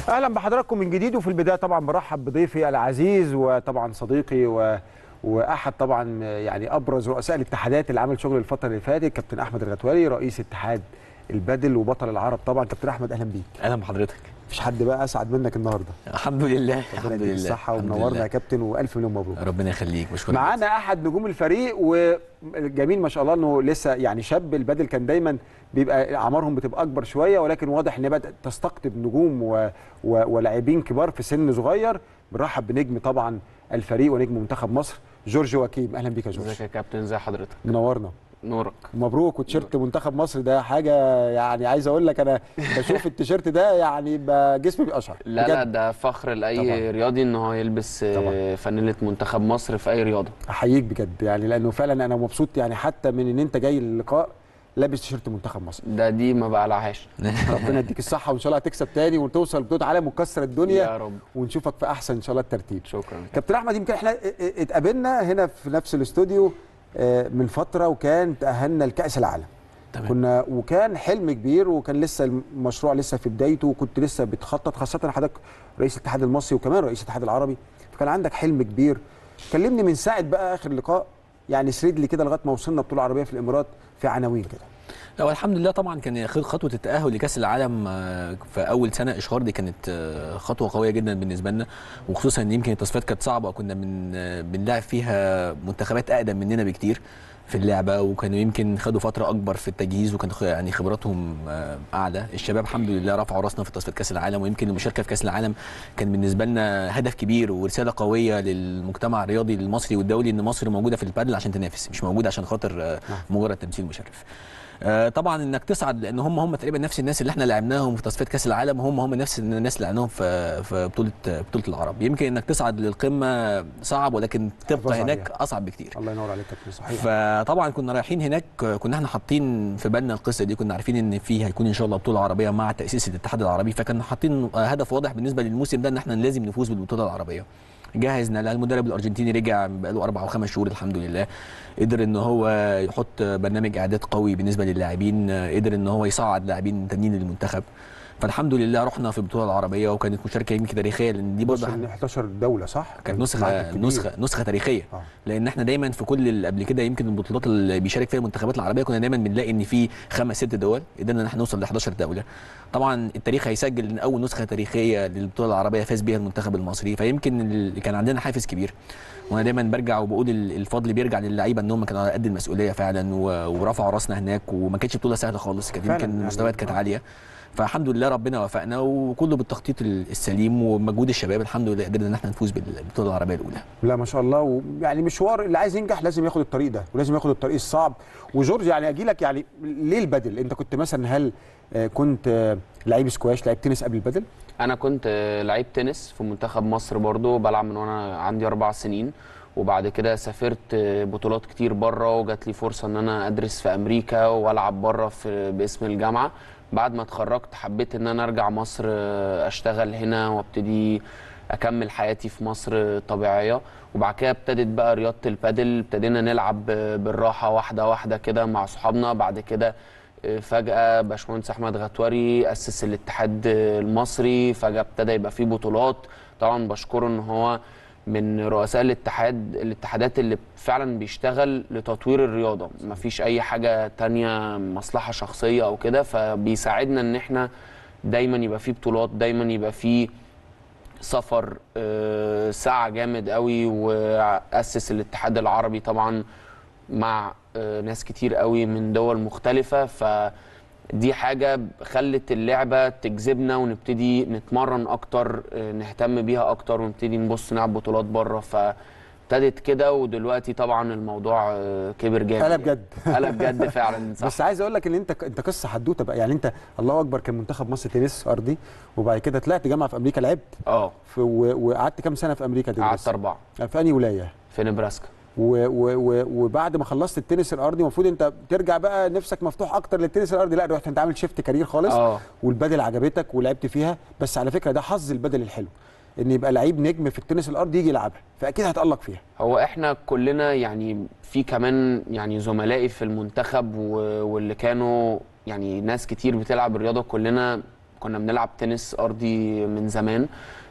اهلا بحضراتكم من جديد. وفي البدايه طبعا برحب بضيفي العزيز وطبعا صديقي واحد طبعا يعني ابرز رؤساء الاتحادات اللي عمل شغل الفتره اللي فاتت، كابتن احمد الغتوالي رئيس اتحاد البادل وبطل العرب. طبعا كابتن احمد اهلا بيك. اهلا بحضرتك. مفيش حد بقى اسعد منك النهارده. الحمد لله. ربنا يديك الصحه ومنورنا يا كابتن، والف مليون مبروك. ربنا يخليك. بشكرك. معانا احد نجوم الفريق، وجميل ما شاء الله انه لسه يعني شاب. البادل كان دايما بيبقى اعمارهم بتبقى اكبر شويه، ولكن واضح ان بدات تستقطب نجوم ولاعبين كبار في سن صغير. بنرحب بنجم طبعا الفريق ونجم منتخب مصر جورج واكيم. اهلا بيك يا جورج. ازيك يا كابتن؟ ازي حضرتك؟ منورنا. نورك. مبروك. وتيشيرت منتخب مصر ده حاجه يعني عايز اقول لك، انا بشوف التيشيرت ده يعني جسمي بيقشعر. لا ده فخر لاي طبعا رياضي ان هو يلبس طبعا فانيله منتخب مصر في اي رياضه. احييك بجد يعني، لانه فعلا انا مبسوط يعني حتى من ان انت جاي اللقاء لابس تيشيرت منتخب مصر. دي ما بقلعهاش. ربنا يديك الصحه، وان شاء الله هتكسب تاني وتوصل بطولة عالم وتكسر الدنيا يا رب، ونشوفك في احسن ان شاء الله الترتيب. شكرا كابتن احمد. يمكن احنا اتقابلنا هنا في نفس الاستوديو من فتره، وكان تاهلنا لكاس العالم. تمام. وكان حلم كبير، وكان لسه المشروع لسه في بدايته، وكنت لسه بتخطط، خاصه حضرتك رئيس الاتحاد المصري وكمان رئيس الاتحاد العربي، فكان عندك حلم كبير. كلمني من ساعه بقى اخر لقاء، يعني سرد لي كده لغايه ما وصلنا بطوله عربيه في الامارات في عناوين كده. لا الحمد لله. طبعا كان خطوه التاهل لكاس العالم في اول سنه اشهار دي كانت خطوه قويه جدا بالنسبه لنا، وخصوصا ان يمكن التصفيات كانت صعبه، وكنا بنلاعب فيها منتخبات اقدم مننا بكتير في اللعبه، وكانوا يمكن خدوا فتره اكبر في التجهيز، وكان يعني خبراتهم اعلى. الشباب الحمد لله رفعوا راسنا في تصفيات كاس العالم، ويمكن المشاركه في كاس العالم كان بالنسبه لنا هدف كبير ورساله قويه للمجتمع الرياضي المصري والدولي، ان مصر موجوده في البادل عشان تنافس، مش موجوده عشان خاطر مجرد تمثيل مشرف. طبعا انك تصعد، لان هم تقريبا نفس الناس اللي احنا لعبناهم في تصفيات كاس العالم، هم نفس الناس اللي لعبناهم في بطوله العرب. يمكن انك تصعد للقمه صعب، ولكن تبقى هناك اصعب بكتير. الله ينور عليك يا صحيح. فطبعا كنا رايحين هناك، كنا احنا حاطين في بالنا القصه دي، كنا عارفين ان فيه هيكون ان شاء الله بطوله عربيه مع تاسيس الاتحاد العربي، فكنا حاطين هدف واضح بالنسبه للموسم ده ان احنا لازم نفوز بالبطوله العربيه. جهزنا لها. المدرب الارجنتيني رجع بقاله 4 أو 5 شهور الحمد لله، قدر ان هو يحط برنامج اعداد قوي بالنسبه للاعبين، قدر ان هو يصعد لاعبين تانيين للمنتخب. فالحمد لله رحنا في البطوله العربيه، وكانت مشاركه يمكن تاريخيه، لان دي برضه 11 دوله صح؟ كانت نسخه تاريخيه. لان احنا دايما في كل اللي قبل كده يمكن البطولات اللي بيشارك فيها المنتخبات العربيه كنا دايما بنلاقي ان في 5 6 دول، قدرنا ان احنا نوصل ل 11 دوله. طبعا التاريخ هيسجل ان اول نسخه تاريخيه للبطوله العربيه فاز بيها المنتخب المصري، فيمكن كان عندنا حافز كبير. وانا دايما برجع وبقول الفضل بيرجع للعيبه، ان هم كانوا على قد المسؤوليه فعلا ورفعوا راسنا هناك، وما كانتش بطوله سهله خالص، كانت يمكن المستويات كانت عاليه. فالحمد لله ربنا وفقنا، وكله بالتخطيط السليم ومجهود الشباب الحمد لله قدرنا ان احنا نفوز بالبطوله العربيه الاولى. لا ما شاء الله. ويعني مشوار اللي عايز ينجح لازم ياخد الطريق ده، ولازم ياخد الطريق الصعب. وجورج يعني اجي لك، يعني ليه البادل؟ انت كنت مثلا هل كنت لعيب سكواش، لعيب تنس قبل البادل؟ انا كنت لعيب تنس في منتخب مصر برضو، بلعب من وانا عندي 4 سنين، وبعد كده سافرت بطولات كتير بره، وجات لي فرصه ان انا ادرس في امريكا والعب بره باسم الجامعه. بعد ما اتخرجت حبيت ان انا ارجع مصر اشتغل هنا وابتدي اكمل حياتي في مصر طبيعيه. وبعد كده ابتدت بقى رياضه البادل، ابتدينا نلعب بالراحه واحده واحده كده مع اصحابنا. بعد كده فجاه باشمهندس احمد غتواري اسس الاتحاد المصري، فجاه ابتدى يبقى فيه بطولات. طبعا بشكره ان هو من رؤساء الاتحادات اللي فعلا بيشتغل لتطوير الرياضه، مفيش اي حاجه تانية مصلحه شخصيه او كده، فبيساعدنا ان احنا دايما يبقى فيه بطولات، دايما يبقى فيه سفر. ساعه جامد قوي، واسس الاتحاد العربي طبعا مع ناس كتير قوي من دول مختلفه، دي حاجة خلت اللعبة تجذبنا ونبتدي نتمرن أكتر، نهتم بيها أكتر، ونبتدي نبص نلعب بطولات بره. فابتدت كده، ودلوقتي طبعا الموضوع كبر جامد. قلب جد. قلب جد فعلا صح. بس عايز أقول لك إن أنت قصة حدوتة بقى، يعني أنت الله أكبر كان منتخب مصر تنس أرضي، وبعد كده طلعت جامعة في أمريكا لعبت. وقعدت كام سنة في أمريكا دلوقتي؟ قعدت 4. في أنهي ولاية؟ في نبراسكا. وبعد ما خلصت التنس الارضي المفروض انت ترجع بقى نفسك مفتوح اكتر للتنس الارضي، لا رحت انت عامل شيفت كارير خالص. والبادل عجبتك ولعبت فيها. بس على فكره ده حظ البادل الحلو، ان يبقى لعيب نجم في التنس الارضي يجي يلعبها، فاكيد هتالق فيها. هو احنا كلنا يعني في كمان يعني زملائي في المنتخب واللي كانوا يعني ناس كتير بتلعب الرياضه، كلنا كنا بنلعب تنس ارضي من زمان،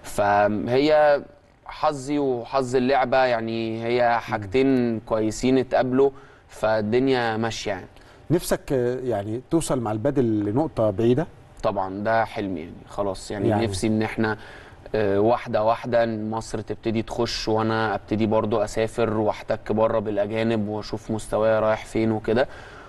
فهي حظي وحظ اللعبه، يعني هي حاجتين كويسين اتقابلوا، فالدنيا ماشيه يعني. نفسك يعني توصل مع البادل لنقطه بعيده؟ طبعا ده حلمي يعني، خلاص يعني نفسي ان احنا واحده واحده مصر تبتدي تخش، وانا ابتدي برضو اسافر واحتك بره بالاجانب واشوف مستواي رايح فين وكده،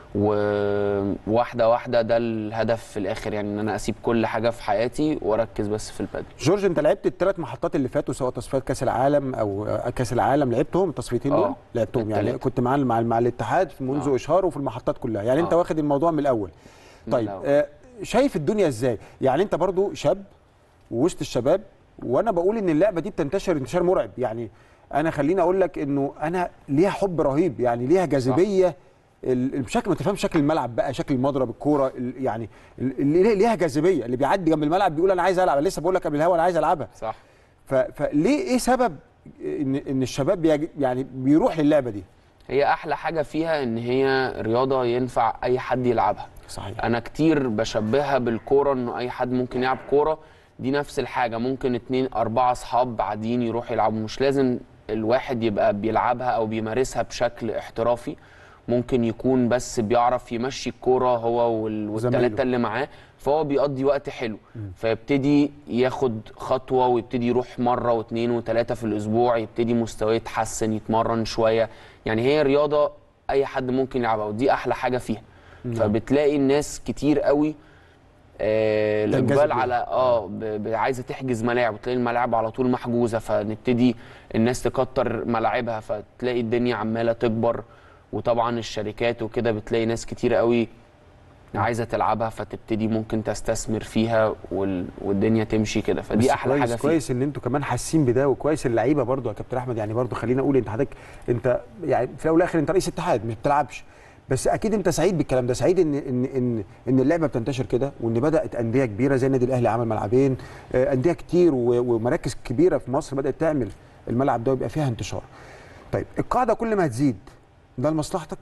وواحده واحده ده الهدف في الاخر، يعني ان انا اسيب كل حاجه في حياتي واركز بس في البادل. جورج، انت لعبت الثلاث محطات اللي فاتوا، سواء تصفيات كاس العالم او كاس العالم، لعبتهم التصفيتين دول؟ لعبتهم يعني كنت مع الاتحاد منذ اشهاره وفي المحطات كلها، يعني انت واخد الموضوع من الاول. طيب شايف الدنيا ازاي؟ يعني انت برضو شاب ووسط الشباب، وانا بقول ان اللعبه دي بتنتشر انتشار مرعب، يعني انا خليني اقول لك انه انا ليها حب رهيب، يعني ليها جاذبيه بشكل ما تفهمش، شكل الملعب بقى، شكل المضرب، الكوره، يعني اللي ليها جاذبيه، اللي بيعدي جنب الملعب بيقول انا عايز العب، أنا لسه بقول لك قبل الهوا انا عايز العبها. صح. فليه ايه سبب ان الشباب يعني بيروح للعبه دي؟ هي احلى حاجه فيها ان هي رياضه ينفع اي حد يلعبها. صحيح. انا كتير بشبهها بالكوره، انه اي حد ممكن يلعب كوره، دي نفس الحاجه، ممكن 2 4 اصحاب بعدين يروحوا يلعبوا، مش لازم الواحد يبقى بيلعبها او بيمارسها بشكل احترافي، ممكن يكون بس بيعرف يمشي الكوره هو والثلاثه اللي معاه، فهو بيقضي وقت حلو، فيبتدي ياخد خطوه ويبتدي يروح مره واثنين وثلاثه في الاسبوع، يبتدي مستواه يتحسن، يتمرن شويه، يعني هي رياضه اي حد ممكن يلعبها، ودي احلى حاجه فيها. فبتلاقي الناس كتير قوي الاقبال على عايزه تحجز ملاعب، وتلاقي الملاعب على طول محجوزه، فنبتدي الناس تكتر ملاعبها، فتلاقي الدنيا عماله تكبر، وطبعا الشركات وكده بتلاقي ناس كتير قوي عايزه تلعبها، فتبتدي ممكن تستثمر فيها والدنيا تمشي كده، فدي احلى حاجه فيها. كويس ان انتوا كمان حاسين بده، وكويس اللعيبه برضو يا كابتن احمد، يعني برضو خلينا اقول انت يعني في الاول والاخر انت رئيس اتحاد مش بتلعبش، بس اكيد انت سعيد بالكلام ده، سعيد ان اللعبه بتنتشر كده، وان بدات انديه كبيره زي النادي الاهلي عمل ملعبين، انديه كتير ومراكز كبيره في مصر بدات تعمل الملعب ده ويبقى فيها انتشار. طيب القاعده كل ما هتزيد ده لمصلحتك،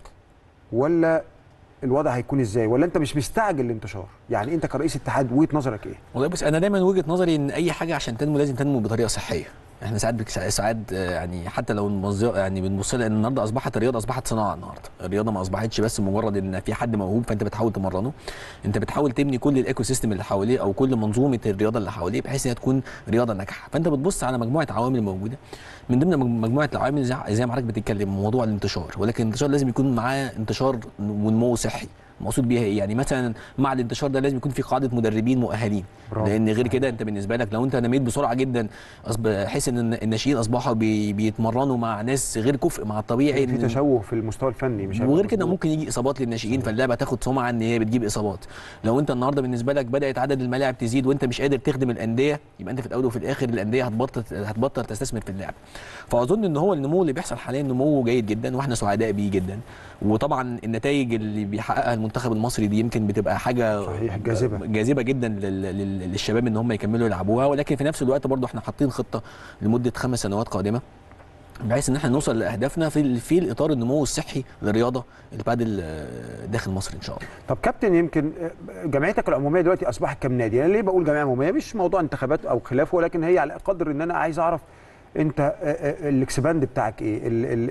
ولا الوضع هيكون ازاي، ولا انت مش مستعجل الانتشار؟ يعني انت كرئيس اتحاد وجهه نظرك ايه؟ والله بس انا دايما وجهه نظري ان اي حاجه عشان تنمو لازم تنمو بطريقه صحيه. احنا ساعات يعني حتى لو يعني بنبص لها ان النهارده اصبحت الرياضه اصبحت صناعه. النهارده الرياضه ما اصبحتش بس مجرد ان في حد موهوب فانت بتحاول تمرنه، انت بتحاول تبني كل الايكو سيستم اللي حواليه او كل منظومه الرياضه اللي حواليه بحيث انها تكون رياضه ناجحه. فانت بتبص على مجموعه عوامل موجوده، من ضمن مجموعه العوامل زي ما حضرتك بتتكلم موضوع الانتشار، ولكن الانتشار لازم يكون معاه انتشار ونمو صحي. مقصود بيها ايه؟ يعني مثلا مع الانتشار ده لازم يكون في قاعده مدربين مؤهلين، لان غير كده انت بالنسبه لك لو انت نميت بسرعه جدا بحيث ان الناشئين اصبحوا بيتمرنوا مع ناس غير كفء مع الطبيعي، في تشوه في المستوى الفني، مش وغير كده ممكن يجي اصابات للناشئين، فاللعبه تاخد سمعه ان هي بتجيب اصابات. لو انت النهارده بالنسبه لك بدات عدد الملاعب تزيد وانت مش قادر تخدم الانديه، يبقى انت في الاول وفي الاخر الانديه هتبطل تستثمر في اللعب. فاظن ان هو النمو اللي بيحصل حاليا نمو جيد جدا واحنا سعداء بيه جدا، وطبعا النتائج اللي بيحققها المنتخب المصري دي يمكن بتبقى حاجه صحيح جاذبه جدا للشباب ان هم يكملوا يلعبوها، ولكن في نفس الوقت برضو احنا حاطين خطه لمده 5 سنوات قادمه بحيث ان احنا نوصل لاهدافنا في الاطار النمو الصحي للرياضه البادل داخل مصر ان شاء الله. طب كابتن، يمكن جمعيتك العموميه دلوقتي اصبحت كام نادي؟ يعني ليه بقول جمعيه عموميه؟ مش موضوع انتخابات او خلافه، ولكن هي على قدر ان انا عايز اعرف انت الاكسباند بتاعك ايه؟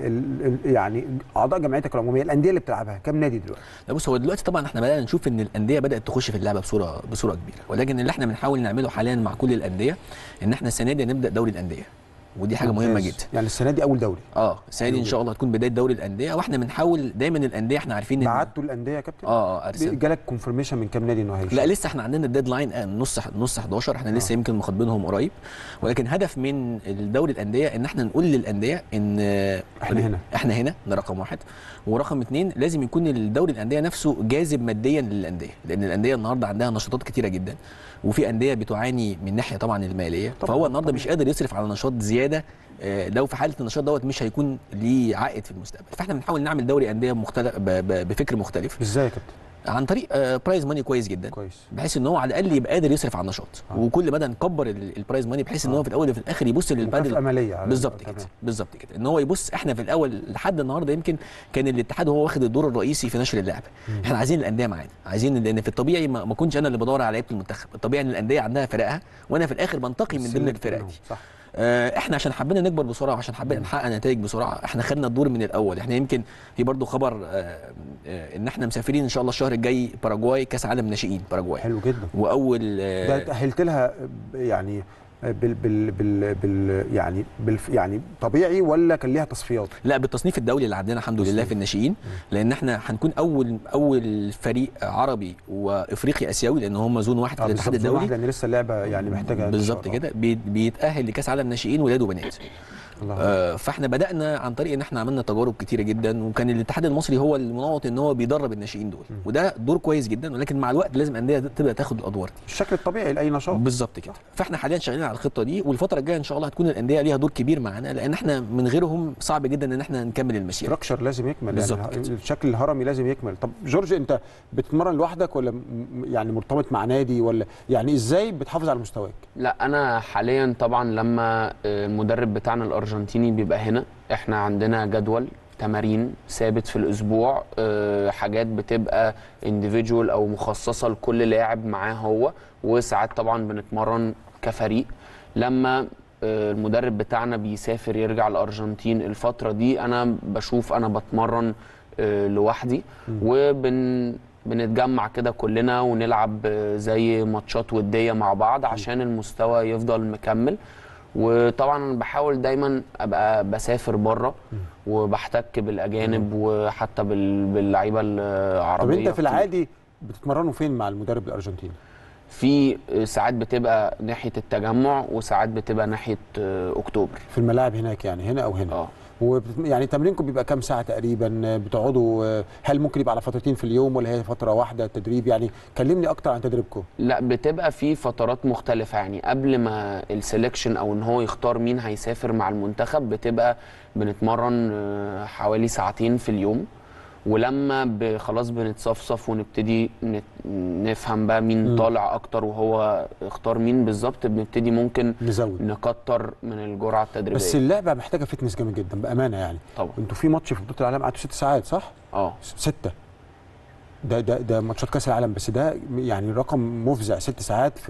يعني اعضاء جمعيتك العموميه الانديه اللي بتلعبها كام نادي دلوقتي؟ لا بص، هو دلوقتي طبعا احنا بدانا نشوف ان الانديه بدات تخش في اللعبه بصوره كبيره، ولكن اللي احنا بنحاول نعمله حاليا مع كل الانديه ان احنا السنه دي نبدا دوري الانديه، ودي حاجه مهمه جدا. يعني السنه دي اول دوري؟ السنه دي ان شاء الله هتكون بدايه دوري الانديه، واحنا بنحاول دايما الانديه احنا عارفين بعتوا الانديه يا كابتن؟ ارسل. جالك كونفرميشن من كام نادي انه هيشارك؟ لا لسه احنا عندنا الديدلاين نص 11، احنا لسه يمكن مخاطبينهم قريب، ولكن هدف من الدوري الانديه ان احنا نقول للانديه ان احنا هنا ده رقم 1، ورقم 2 لازم يكون الدوري الانديه نفسه جاذب ماديا للانديه، لان الانديه النهارده عندها نشاطات كتيره جدا، وفي انديه بتعاني من ناحيه طبعا الماليه، فهو النهارده مش قادر يصرف على نشاط زياده لو في حاله النشاط دوت مش هيكون ليه عائد في المستقبل. فاحنا بنحاول نعمل دوري انديه مختلف بفكر مختلف. ازاي يا كابتن؟ عن طريق برايز ماني كويس جدا، كويس. بحيث ان هو على الاقل يبقى قادر يصرف على النشاط. وكل مدى نكبر البرايز ماني بحيث ان هو في الاول وفي الاخر يبص للبادل امليه. بالظبط كده، بالظبط كده، ان هو يبص. احنا في الاول لحد النهارده يمكن كان الاتحاد هو واخد الدور الرئيسي في نشر اللعبه. احنا عايزين الانديه معانا، عايزين، لان في الطبيعي ما كنتش انا اللي بدور على لعيبه المنتخب، الطبيعي ان الانديه عندها فرقها وانا في الاخر بنتقي من ضمن الفرق دي. صح. احنا عشان حبينا نكبر بسرعه وعشان حبينا نحقق نتائج بسرعه، احنا خدنا الدور من الاول. احنا يمكن في برضو خبر ان احنا مسافرين ان شاء الله الشهر الجاي باراجواي، كاس عالم ناشئين باراجواي. حلو جدا. واول ده تاهلت لها يعني يعني طبيعي ولا كان ليها تصفيات؟ لا، بالتصنيف الدولي اللي عندنا الحمد لله في الناشئين، لان احنا هنكون اول فريق عربي وافريقي اسيوي، لان هم زون واحد في الاتحاد الدولي، لان لسه اللعبه يعني محتاجه بالظبط كده. بيتاهل لكاس عالم ناشئين ولاد وبنات. فاحنا بدانا عن طريق ان احنا عملنا تجارب كتيره جدا، وكان الاتحاد المصري هو المنوط ان هو بيدرب الناشئين دول، وده دور كويس جدا، ولكن مع الوقت لازم انديه تبدا تاخد الادوار دي الشكل الطبيعي لاي نشاط. بالظبط كده. فاحنا حاليا شغالين على الخطه دي، والفتره الجايه ان شاء الله هتكون الانديه ليها دور كبير معانا، لان احنا من غيرهم صعب جدا ان احنا نكمل المسيره. ستراكشر لازم يكمل، يعني الشكل الهرمي لازم يكمل. طب جورج، انت بتتمرن لوحدك ولا يعني مرتبط مع نادي، ولا يعني ازاي بتحافظ على مستواك؟ لا، انا حاليا طبعا لما المدرب بتاعنا الارجنتيني بيبقى هنا، احنا عندنا جدول تمارين ثابت في الاسبوع، حاجات بتبقى individual او مخصصه لكل لاعب معاه هو، وساعات طبعا بنتمرن كفريق. لما المدرب بتاعنا بيسافر يرجع الارجنتين الفتره دي، انا بشوف انا بتمرن لوحدي، بنتجمع كده كلنا ونلعب زي ماتشات وديه مع بعض عشان المستوى يفضل مكمل. وطبعا انا بحاول دايما ابقى بسافر بره وبحتك بالاجانب وحتى باللعيبه العربيه. طب انت في العادي بتتمرنوا فين مع المدرب الارجنتيني؟ في ساعات بتبقى ناحيه التجمع، وساعات بتبقى ناحيه اكتوبر. في الملاعب هناك يعني، هنا او هنا؟ يعني تمرينكم بيبقى كام ساعه تقريبا بتقعدوا؟ هل ممكن يبقى على فترتين في اليوم ولا هي فتره واحده تدريب؟ يعني كلمني اكتر عن تدريبكم. لا، بتبقى في فترات مختلفه، يعني قبل ما السلكشن او ان هو يختار مين هيسافر مع المنتخب بتبقى بنتمرن حوالي ساعتين في اليوم، ولما خلاص بنتصفصف ونبتدي نفهم بقى مين طالع اكتر وهو اختار مين بالظبط، بنبتدي ممكن نزود نكتر من الجرعه التدريبيه. بس اللعبه محتاجه فتنس جامد جدا بامانه يعني. طبعا انتوا في ماتش في بطوله العالم قعدتوا 6 ساعات صح؟ 6. ده ماتشات كاس العالم، بس ده يعني رقم مفزع 6 ساعات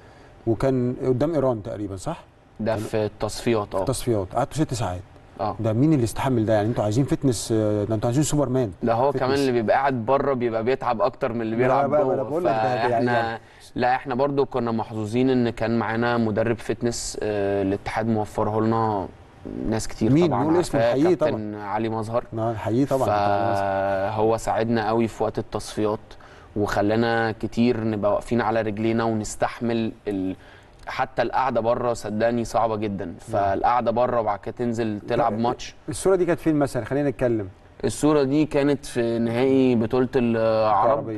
وكان قدام ايران تقريبا صح؟ ده في التصفيات. في التصفيات قعدتوا 6 ساعات. ده مين اللي يستحمل ده؟ يعني انتوا عايزين فتنس، ده انتوا عايزين سوبرمان. ده هو كمان اللي بيبقى قاعد بره بيبقى بيتعب اكتر من اللي بيلعب جوه. انا بقول لك ده لا، احنا برضو كنا محظوظين ان كان معانا مدرب فتنس الاتحاد موفره لنا ناس كتير. مين؟ طبعا نقول اسمه الحقيقي طبعا. كابتن علي مظهر. الحقيقي طبعا. فهو ساعدنا قوي في وقت التصفيات، وخلانا كتير نبقى واقفين على رجلينا ونستحمل حتى القعده بره صدقني صعبه جدا. فالقعده بره وبعد كده تنزل تلعب ماتش. الصوره دي كانت فين مثلا؟ خلينا نتكلم. الصوره دي كانت في نهائي بطوله العرب.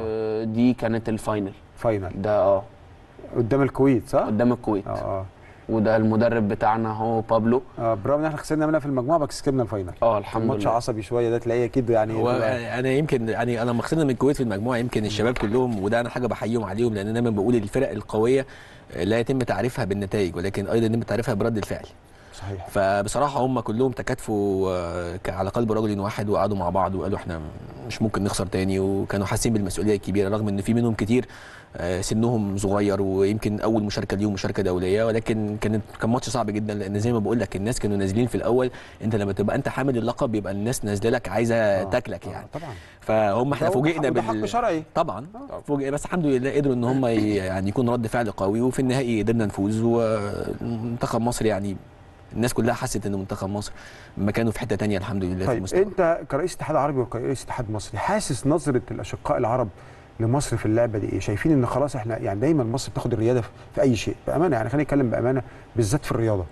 دي كانت الفاينل. ده قدام الكويت صح؟ قدام الكويت. وده المدرب بتاعنا هو بابلو. برغم ان احنا خسرنا منها في المجموعه بس كسبنا الفاينل. الحمد لله. ماتش عصبي شويه ده تلاقيه اكيد يعني. هو انا يمكن يعني انا لما خسرنا من الكويت في المجموعه يمكن الشباب كلهم، وده انا حاجه بحييهم عليهم، لان انا دايما بقول الفرق القويه لا يتم تعريفها بالنتائج ولكن ايضا يتم تعريفها برد الفعل. صحيح. فبصراحه هم كلهم تكاتفوا على قلب رجل واحد، وقعدوا مع بعض وقالوا احنا مش ممكن نخسر تاني، وكانوا حاسين بالمسؤوليه الكبيره رغم ان في منهم كتير سنهم صغير ويمكن اول مشاركه ليهم مشاركه دوليه، ولكن كان ماتش صعب جدا، لان زي ما بقول لك الناس كانوا نازلين في الاول. انت لما تبقى انت حامل اللقب بيبقى الناس نازله لك عايزه تاكلك يعني. طبعا. فهم احنا فوجئنا حق شرعي طبعا. فوجئ، بس الحمد لله قدروا ان هم يعني يكون رد فعل قوي، وفي النهائي قدرنا نفوز. ومنتخب مصر يعني الناس كلها حست ان منتخب مصر مكانه في حته ثانيه الحمد لله. طيب في المستوى. انت كرئيس اتحاد عربي وكرئيس اتحاد مصري، حاسس نظره الاشقاء العرب لمصر في اللعبه دي ايه؟ شايفين ان خلاص احنا يعني دايما مصر بتاخد الرياده في اي شيء بامانه، يعني خلينا نتكلم بامانه بالذات في الرياضه.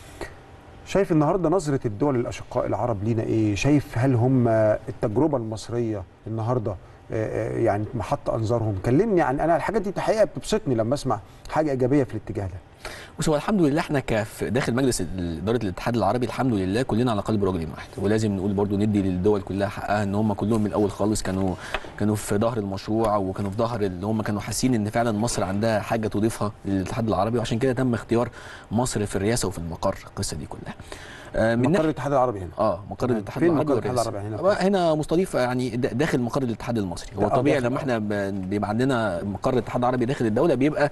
شايف النهارده نظره الدول الاشقاء العرب لينا ايه؟ شايف هل هم التجربه المصريه النهارده يعني محط انظارهم. كلمني عن، انا الحاجات دي الحقيقه بتبسطني لما اسمع حاجه ايجابيه في الاتجاه ده. بص، هو الحمد لله احنا داخل مجلس اداره الاتحاد العربي الحمد لله كلنا على قلب رجل واحد، ولازم نقول برضو ندي للدول كلها حقها ان هم كلهم من الاول خالص كانوا في ظهر المشروع، وكانوا في ظهر اللي هم كانوا حاسين ان فعلا مصر عندها حاجه تضيفها للاتحاد العربي، وعشان كده تم اختيار مصر في الرئاسه وفي المقر، القصه دي كلها. من مقر الاتحاد العربي هنا. مقر الاتحاد فين العربي. مقر الاتحاد العربي هنا مستضيف يعني داخل مقر الاتحاد المصري. هو طبيعي لما احنا بيبقى عندنا مقر الاتحاد العربي داخل الدوله بيبقى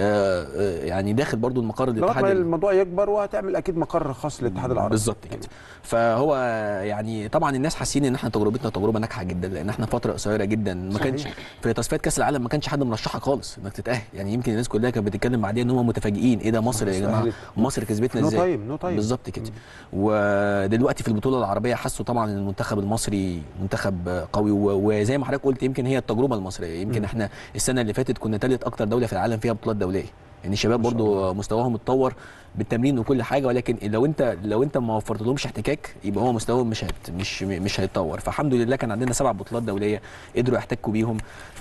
يعني داخل برضو المقر الاتحاد. لغايه ما الموضوع يكبر وهتعمل اكيد مقر خاص للاتحاد العربي. بالظبط كده. فهو يعني طبعا الناس حاسين ان احنا تجربتنا تجربه ناجحه جدا، لان احنا فتره قصيره جدا ما كانش في تصفيات كاس العالم ما كانش حد مرشحها خالص انك تتاهل. يعني يمكن الناس كلها كانت بتتكلم بعدين ان هم متفاجئين، ايه ده مصر يا جماعه، مصر كسبتنا ازاي؟ نو تايم. بالظبط كده. ودلوقتي في البطوله العربيه حسوا طبعا ان المنتخب المصري منتخب قوي، وزي ما حضرتك قلت يمكن هي التجربه المصريه. يمكن احنا السنه اللي فاتت كنا ثالث اكتر دوله في العالم فيها بطولات دوليه. يعني الشباب برضو مستواهم اتطور بالتمرين وكل حاجه، ولكن لو انت ما وفرتلهمش احتكاك يبقى هو مستواهم مش هيتطور. فالحمد لله كان عندنا 7 بطولات دوليه قدروا يحتكوا بيهم.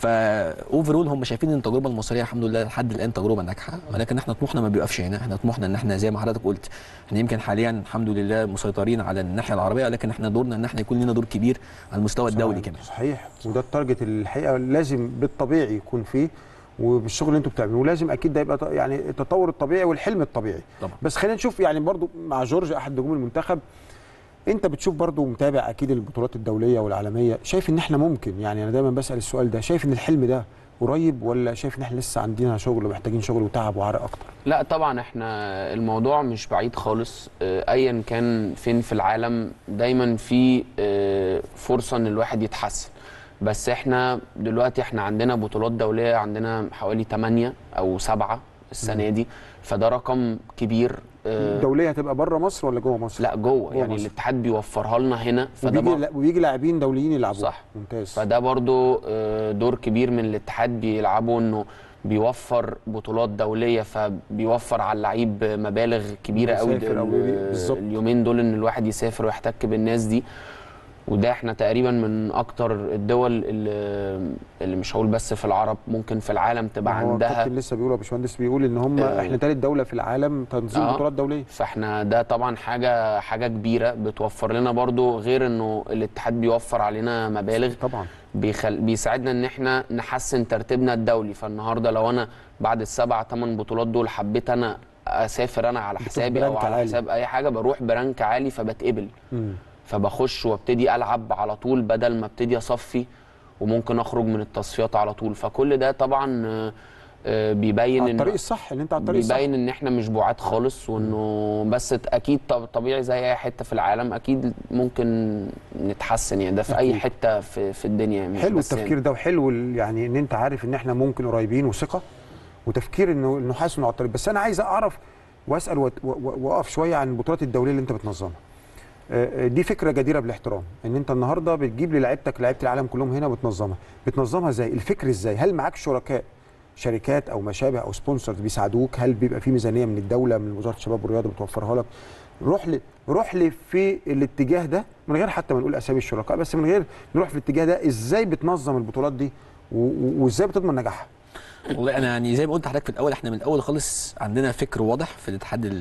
فاوفرول هم شايفين ان التجربه المصريه الحمد لله لحد الان تجربه ناجحه، ولكن احنا طموحنا ما بيوقفش هنا. احنا طموحنا ان احنا زي ما حضرتك قلت احنا يمكن حاليا الحمد لله مسيطرين على الناحيه العربيه، لكن احنا دورنا ان احنا يكون لنا دور كبير على المستوى الدولي كمان. صحيح. وده التارجت الحقيقه لازم بالطبيعي يكون فيه، وبالشغل اللي انتوا بتعملوه لازم اكيد ده يبقى يعني التطور الطبيعي والحلم الطبيعي طبعا. بس خلينا نشوف يعني برضو مع جورج احد نجوم المنتخب، انت بتشوف برضو متابع اكيد البطولات الدوليه والعالميه، شايف ان احنا ممكن، يعني انا دايما بسال السؤال ده، شايف ان الحلم ده قريب ولا شايف ان احنا لسه عندنا شغل ومحتاجين شغل وتعب وعرق اكتر؟ لا طبعا احنا الموضوع مش بعيد خالص. ايا كان فين في العالم دايما في فرصه ان الواحد يتحسن. بس احنا دلوقتي عندنا بطولات دوليه، عندنا حوالي 8 أو 7 السنه دي، فده رقم كبير. دوليه هتبقى بره مصر ولا جوه مصر؟ لا جوه يعني مصر. الاتحاد بيوفرها لنا هنا، فده وبيجي لاعبين دوليين يلعبوا. صح. ممتاز. فده برضو دور كبير من الاتحاد بيلعبوا، انه بيوفر بطولات دوليه، فبيوفر على اللعيب مبالغ كبيره قوي اليومين دول ان الواحد يسافر ويحتك بالناس دي. وده احنا تقريبا من اكتر الدول اللي مش هقول بس في العرب، ممكن في العالم تبقى عندها. الكابتن لسه بيقول يا باشمهندس، بيقول ان هم احنا ثالث دوله في العالم تنظيم بطولات دوليه. فاحنا ده طبعا حاجه كبيره بتوفر لنا برضو، غير انه الاتحاد بيوفر علينا مبالغ طبعا بيساعدنا ان احنا نحسن ترتيبنا الدولي. فالنهارده لو انا بعد ال7 8 بطولات دول حبيت انا اسافر انا على حسابي او على حساب اي حاجه، بروح برانك عالي فبتقبل. فبخش وابتدي العب على طول بدل ما ابتدي اصفي وممكن اخرج من التصفيات على طول. فكل ده طبعا بيبين على الطريق الصح، ان انت على الطريق الصح، بيبين ان احنا مش بعاد خالص، وانه بس اكيد طبيعي زي اي حته في العالم اكيد ممكن نتحسن. يعني ده في اي حته في الدنيا. مش حلو التفكير ده، وحلو يعني ان انت عارف ان احنا ممكن قريبين، وثقه وتفكير انه حاسن على الطريق. بس انا عايز اعرف واسال واقف شويه عن البطولات الدوليه اللي انت بتنظمها. دي فكره جديره بالاحترام، ان انت النهارده بتجيب لعيبتك لعيبه العالم كلهم هنا بتنظمها ازاي؟ الفكر ازاي؟ هل معاك شركات او ما شابه او سبونسرز بيساعدوك؟ هل بيبقى في ميزانيه من الدوله، من وزاره الشباب والرياضه بتوفرها لك؟ روح لي في الاتجاه ده من غير حتى ما نقول اسامي الشركاء، بس من غير نروح في الاتجاه ده، ازاي بتنظم البطولات دي وازاي بتضمن نجاحها؟ والله انا يعني زي ما قلت لحضرتك في الاول، احنا من الاول خالص عندنا فكر واضح في الاتحاد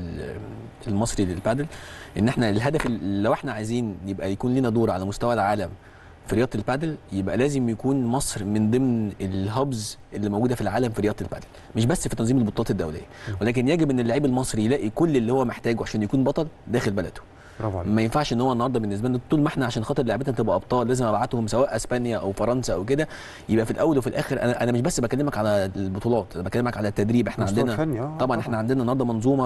المصري للبادل، ان احنا الهدف لو احنا عايزين يكون لنا دور على مستوى العالم في رياضه البادل، يبقى لازم يكون مصر من ضمن الهابز اللي موجوده في العالم في رياضه البادل، مش بس في تنظيم البطولات الدوليه، ولكن يجب ان اللاعب المصري يلاقي كل اللي هو محتاجه عشان يكون بطل داخل بلده. ما ينفعش ان هو النهارده بالنسبه لنا طول ما احنا عشان خاطر لعيبتنا تبقى ابطال لازم ابعتهم سواء اسبانيا او فرنسا او كده. يبقى في الاول وفي الاخر انا مش بس بكلمك على البطولات، انا بكلمك على التدريب. احنا عندنا طبعا احنا عندنا النهارده منظومه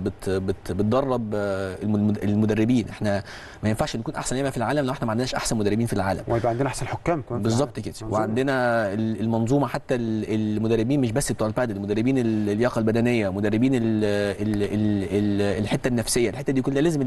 بتدرب المدربين. احنا ما ينفعش نكون احسن لعيبه في العالم لو احنا ما عندناش احسن مدربين في العالم، ويبقى عندنا احسن حكام كمان بالظبط كده. وعندنا المنظومه حتى المدربين مش بس بتوع البادل، مدربين اللياقه البدنيه، مدربين الحته النفسيه، الحته دي كلها لازم اللاعب الناشئ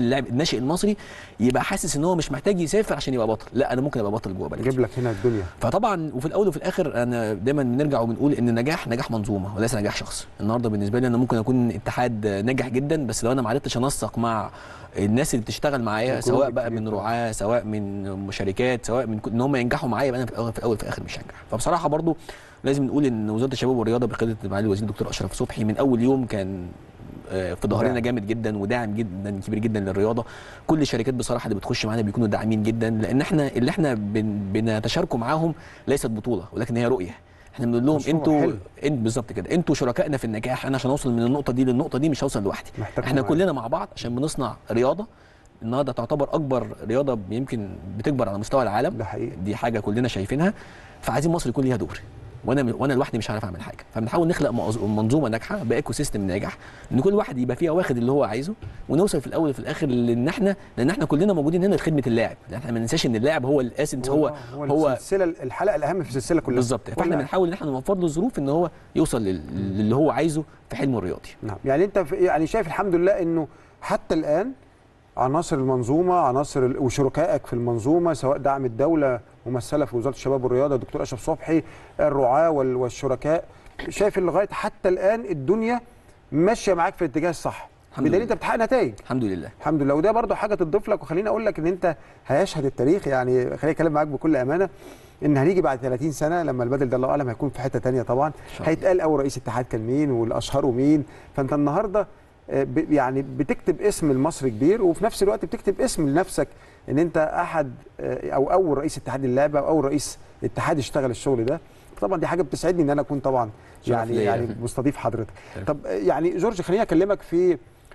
الناشئ المصري يبقى حاسس ان هو مش محتاج يسافر عشان يبقى بطل، لا انا ممكن ابقى بطل جوه بلدي. جيب لك هنا الدنيا. فطبعا وفي الاول وفي الاخر انا دايما بنرجع وبنقول ان النجاح نجاح منظومه وليس نجاح شخص. النهارده بالنسبه لي انا ممكن اكون اتحاد ناجح جدا، بس لو انا ما عرفتش انسق مع الناس اللي بتشتغل معايا سواء بقى من رعاه سواء من شركات سواء من ان هم ينجحوا معايا، يبقى انا في الاول في الاخر مش هنجح. فبصراحه برضو لازم نقول ان وزاره الشباب والرياضه بقياده معالي الوزير الدكتور اشرف صبحي من اول يوم كان في ظهرنا جامد جدا وداعم جدا كبير جدا للرياضه. كل الشركات بصراحه اللي بتخش معانا بيكونوا داعمين جدا، لان احنا اللي احنا بنتشاركوا معاهم ليست بطوله ولكن هي رؤيه. احنا بنقول لهم انتوا بالظبط كده، انتوا شركائنا في النجاح. انا عشان اوصل من النقطه دي للنقطه دي مش هوصل لوحدي، احنا كلنا مع بعض عشان بنصنع رياضه النهارده تعتبر اكبر رياضه يمكن بتكبر على مستوى العالم. ده حقيقي. دي حاجه كلنا شايفينها، فعايزين مصر يكون ليها دور، وانا لوحدي مش عارف اعمل حاجه. فبنحاول نخلق منظومه ناجحه بايكو سيستم ناجح، ان كل واحد يبقى فيها واخد اللي هو عايزه، ونوصل في الاول وفي الاخر لان احنا كلنا موجودين هنا لخدمه اللاعب. احنا ما ننساش ان اللاعب هو الاسنس، هو السلسله، الحلقه الاهم في السلسله كلها بالظبط. فاحنا بنحاول ان احنا نوفر له الظروف ان هو يوصل للي هو عايزه في حلمه الرياضي. نعم. يعني انت يعني شايف الحمد لله انه حتى الان عناصر المنظومه، عناصر وشركائك في المنظومه سواء دعم الدوله ممثله في وزاره الشباب والرياضه الدكتور اشرف صبحي، الرعاه والشركاء، شايف لغايه حتى الان الدنيا ماشيه معاك في الاتجاه الصح، بدليل انت بتحقق نتائج. الحمد لله الحمد لله. وده برضه حاجه تضيف لك، وخليني اقول لك ان انت هيشهد التاريخ، يعني خليني اتكلم معاك بكل امانه ان هنيجي بعد 30 سنه لما البدل ده الله اعلم هيكون في حته ثانيه طبعا، هيتقال اول رئيس اتحاد كان مين والاشهره مين. فانت النهارده يعني بتكتب اسم المصري كبير، وفي نفس الوقت بتكتب اسم لنفسك ان انت احد او اول رئيس اتحاد اللعبه او اول رئيس اتحاد اشتغل الشغل ده. طبعا دي حاجه بتسعدني ان انا اكون طبعا يعني مستضيف حضرتك. طب يعني جورج خليني اكلمك في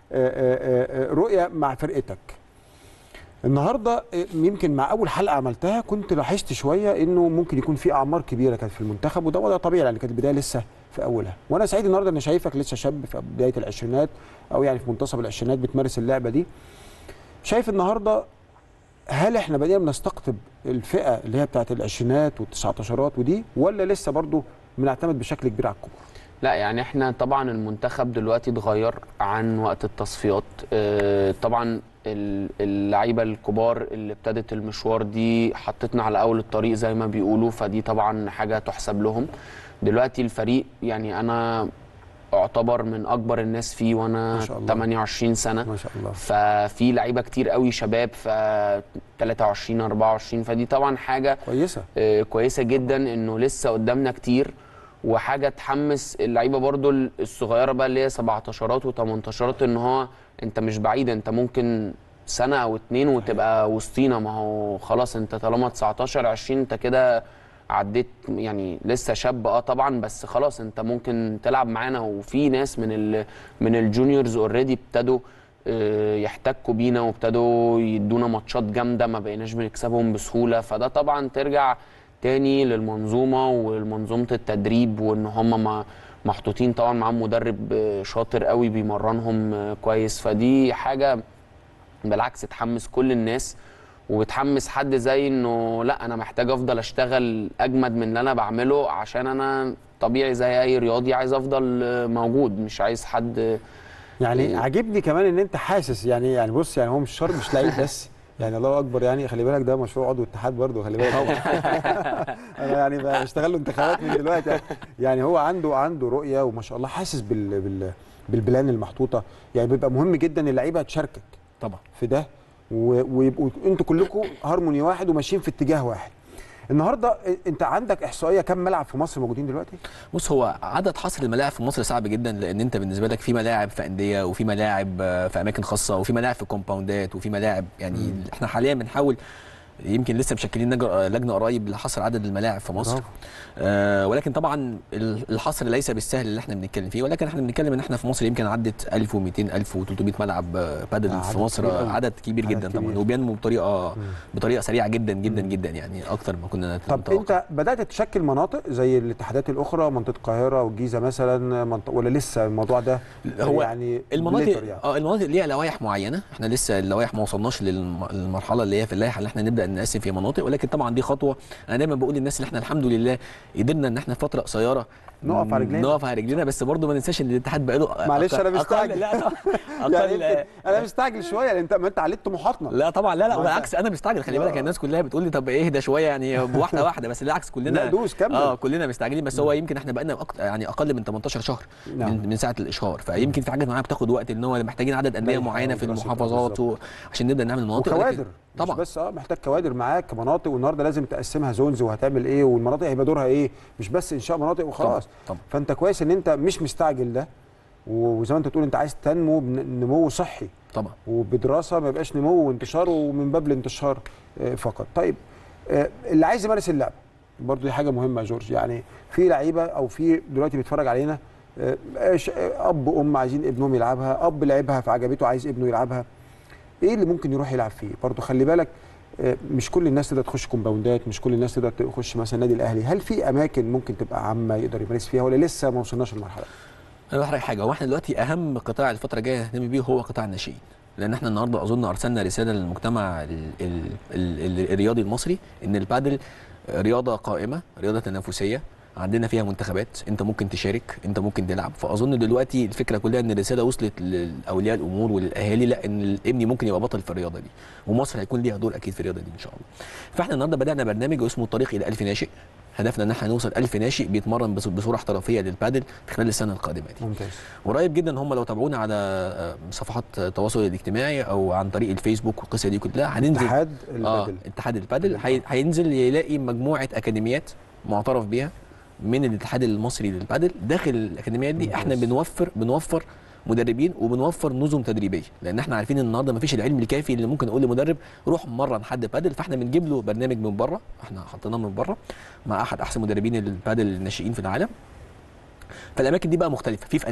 رؤيه مع فرقتك النهارده. يمكن مع اول حلقه عملتها كنت لاحظت شويه انه ممكن يكون في اعمار كبيره كانت في المنتخب، وده وضع طبيعي لان كانت البدايه لسه في اولها، وانا سعيد النهارده ان شايفك لسه شاب في بدايه العشرينات او يعني في منتصف العشرينات بتمارس اللعبه دي. شايف النهارده هل احنا بدينا بنستقطب الفئه اللي هي بتاعت العشرينات والتسعتاشرات ودي، ولا لسه برضو بنعتمد بشكل كبير على الكبار؟ لا يعني احنا طبعا المنتخب دلوقتي اتغير عن وقت التصفيات. طبعا اللعيبه الكبار اللي ابتدت المشوار دي حطتنا على اول الطريق زي ما بيقولوا، فدي طبعا حاجه تحسب لهم. دلوقتي الفريق يعني انا اعتبر من اكبر الناس فيه وانا 28 سنه ما شاء الله. ففي لعيبه كتير قوي شباب ف 23 24، فدي طبعا حاجه كويسه جدا انه لسه قدامنا كتير، وحاجه تحمس اللعيبه برضو الصغيره بقى اللي هي 17 و18 ان هو انت مش بعيد، انت ممكن سنه او اتنين وتبقى وسطينا. ما هو خلاص انت طالما 19 20 انت كده عديت، يعني لسه شاب طبعا، بس خلاص انت ممكن تلعب معانا. وفي ناس من الجونيورز اوريدي ابتدوا يحتكوا بينا وابتدوا يدونا ماتشات جامده ما بقيناش بنكسبهم بسهوله. فده طبعا ترجع تاني للمنظومه والمنظومه التدريب، وان هم محطوطين طبعا معاهم مدرب شاطر قوي بيمرنهم كويس. فدي حاجه بالعكس تحمس كل الناس، وبتحمس حد زي انه لا انا محتاج افضل اشتغل اجمد من اللي انا بعمله، عشان انا طبيعي زي اي رياضي عايز افضل موجود، مش عايز حد. يعني عاجبني كمان ان انت حاسس يعني بص، يعني هو مش شرط مش لعيب بس، يعني الله اكبر، يعني خلي بالك ده مشروع عضو اتحاد برضه، خلي بالك انا يعني بشتغل له انتخابات من دلوقتي. يعني هو عنده رؤيه وما شاء الله حاسس بالبلان المحطوطه. يعني بيبقى مهم جدا اللعيبه تشاركك طبعا في ده، ويبقوا انتوا كلكم هارموني واحد وماشيين في اتجاه واحد. النهارده انت عندك احصائيه كم ملعب في مصر موجودين دلوقتي؟ بص، هو عدد حصر الملاعب في مصر صعب جدا، لان انت بالنسبه لك في ملاعب في انديه وفي ملاعب في اماكن خاصه وفي ملاعب في كومباوندات وفي ملاعب يعني احنا حاليا بنحاول، يمكن لسه مشكلين لجنه قريب لحصر عدد الملاعب في مصر. ولكن طبعا الحصر ليس بالسهل اللي احنا بنتكلم فيه، ولكن احنا بنتكلم ان احنا في مصر يمكن عدت 1200 1300 ملعب بادل في مصر، عدد كبير جدا طبعا، وبينمو بطريقه سريعه جدا جدا جدا، يعني اكتر ما كنا نتوقع. طب انت بدات تشكل مناطق زي الاتحادات الاخرى، منطقه القاهره والجيزه مثلا، ولا لسه الموضوع ده هو يعني المناطق المناطق ليها لوائح معينه، احنا لسه اللوائح ما وصلناش للمرحله اللي هي في اللائحه اللي احنا نبدا نبدا نقسم في مناطق، ولكن طبعا دي خطوه. انا دايما بقول للناس ان احنا الحمد لله قدرنا ان احنا في فتره قصيره نقف على رجلينا، بس برضه ما ننساش ان الاتحاد بقى له معلش انا مستعجل. لا يعني انا مستعجل شويه لان انت عليت طموحاتنا. لا طبعا، لا بالعكس انا مستعجل. خلي بالك الناس كلها بتقول لي طب اهدى شويه يعني واحده واحده، بس بالعكس كلنا لا دوس كمل. كلنا مستعجلين. بس هو يمكن احنا بقى لنا يعني اقل من 18 شهر من ساعه الاشهار، فيمكن في حاجات معينه بتاخد وقت، ان هو محتاجين عدد انديه معينه في المحافظات عشان نبدا نعمل مناطق وكوادر طبعا. مش بس محتاج كوادر معاك كمناطق، والنهارده لازم تقسمها زونز وهتعمل ايه والمناطق هيبقى دورها ايه، مش بس انشاء مناطق وخلاص. طبعا. فانت كويس ان انت مش مستعجل ده، وزي ما انت تقول انت عايز تنمو نمو صحي طبعا، وبدراسه ما يبقاش نمو وانتشار ومن باب الانتشار فقط. طيب اللي عايز يمارس اللعبه برضه دي حاجه مهمه يا جورج. يعني في لعيبه او في دلوقتي بيتفرج علينا اب وام عايزين ابنهم يلعبها، اب لعبها فعجبته عايز ابنه يلعبها، ايه اللي ممكن يروح يلعب فيه؟ برضه خلي بالك مش كل الناس تقدر تخش كومباوندات، مش كل الناس تقدر تخش مثلا النادي الاهلي. هل في اماكن ممكن تبقى عامه يقدر يمارس فيها ولا لسه ما وصلناش للمرحله؟ انا بحرق حاجه، هو احنا دلوقتي اهم قطاع الفتره الجايه نهتم بيه هو قطاع الناشئين، لان احنا النهارده اظن ارسلنا رساله للمجتمع الرياضي المصري ان البادل رياضه قائمه، رياضه تنافسيه، عندنا فيها منتخبات، انت ممكن تشارك، انت ممكن تلعب. فاظن دلوقتي الفكره كلها ان الرساله وصلت لاولياء الامور وللاهالي، لا ان ابني ممكن يبقى بطل في الرياضه دي، ومصر هيكون ليها دور اكيد في الرياضه دي ان شاء الله. فاحنا النهارده بدانا برنامج اسمه الطريق الى 1000 ناشئ، هدفنا ان احنا نوصل 1000 ناشئ بيتمرن بصوره احترافيه للبادل في خلال السنه القادمه دي. ممتاز. قريب جدا هم لو تابعونا على صفحات التواصل الاجتماعي او عن طريق الفيسبوك والقصه دي كلها هننزل اتحاد البادل هينزل يلاقي مجموعه اكاديميات معترف بيها من الاتحاد المصري للبادل. داخل الاكاديميات دي احنا بنوفر مدربين وبنوفر نظم تدريبيه، لان احنا عارفين ان النهارده مفيش العلم الكافي اللي ممكن اقول لمدرب روح مرن حد بادل، فاحنا بنجيب له برنامج من بره، احنا حطيناه من بره مع احد احسن مدربين البادل الناشئين في العالم. فالاماكن دي بقى مختلفه، في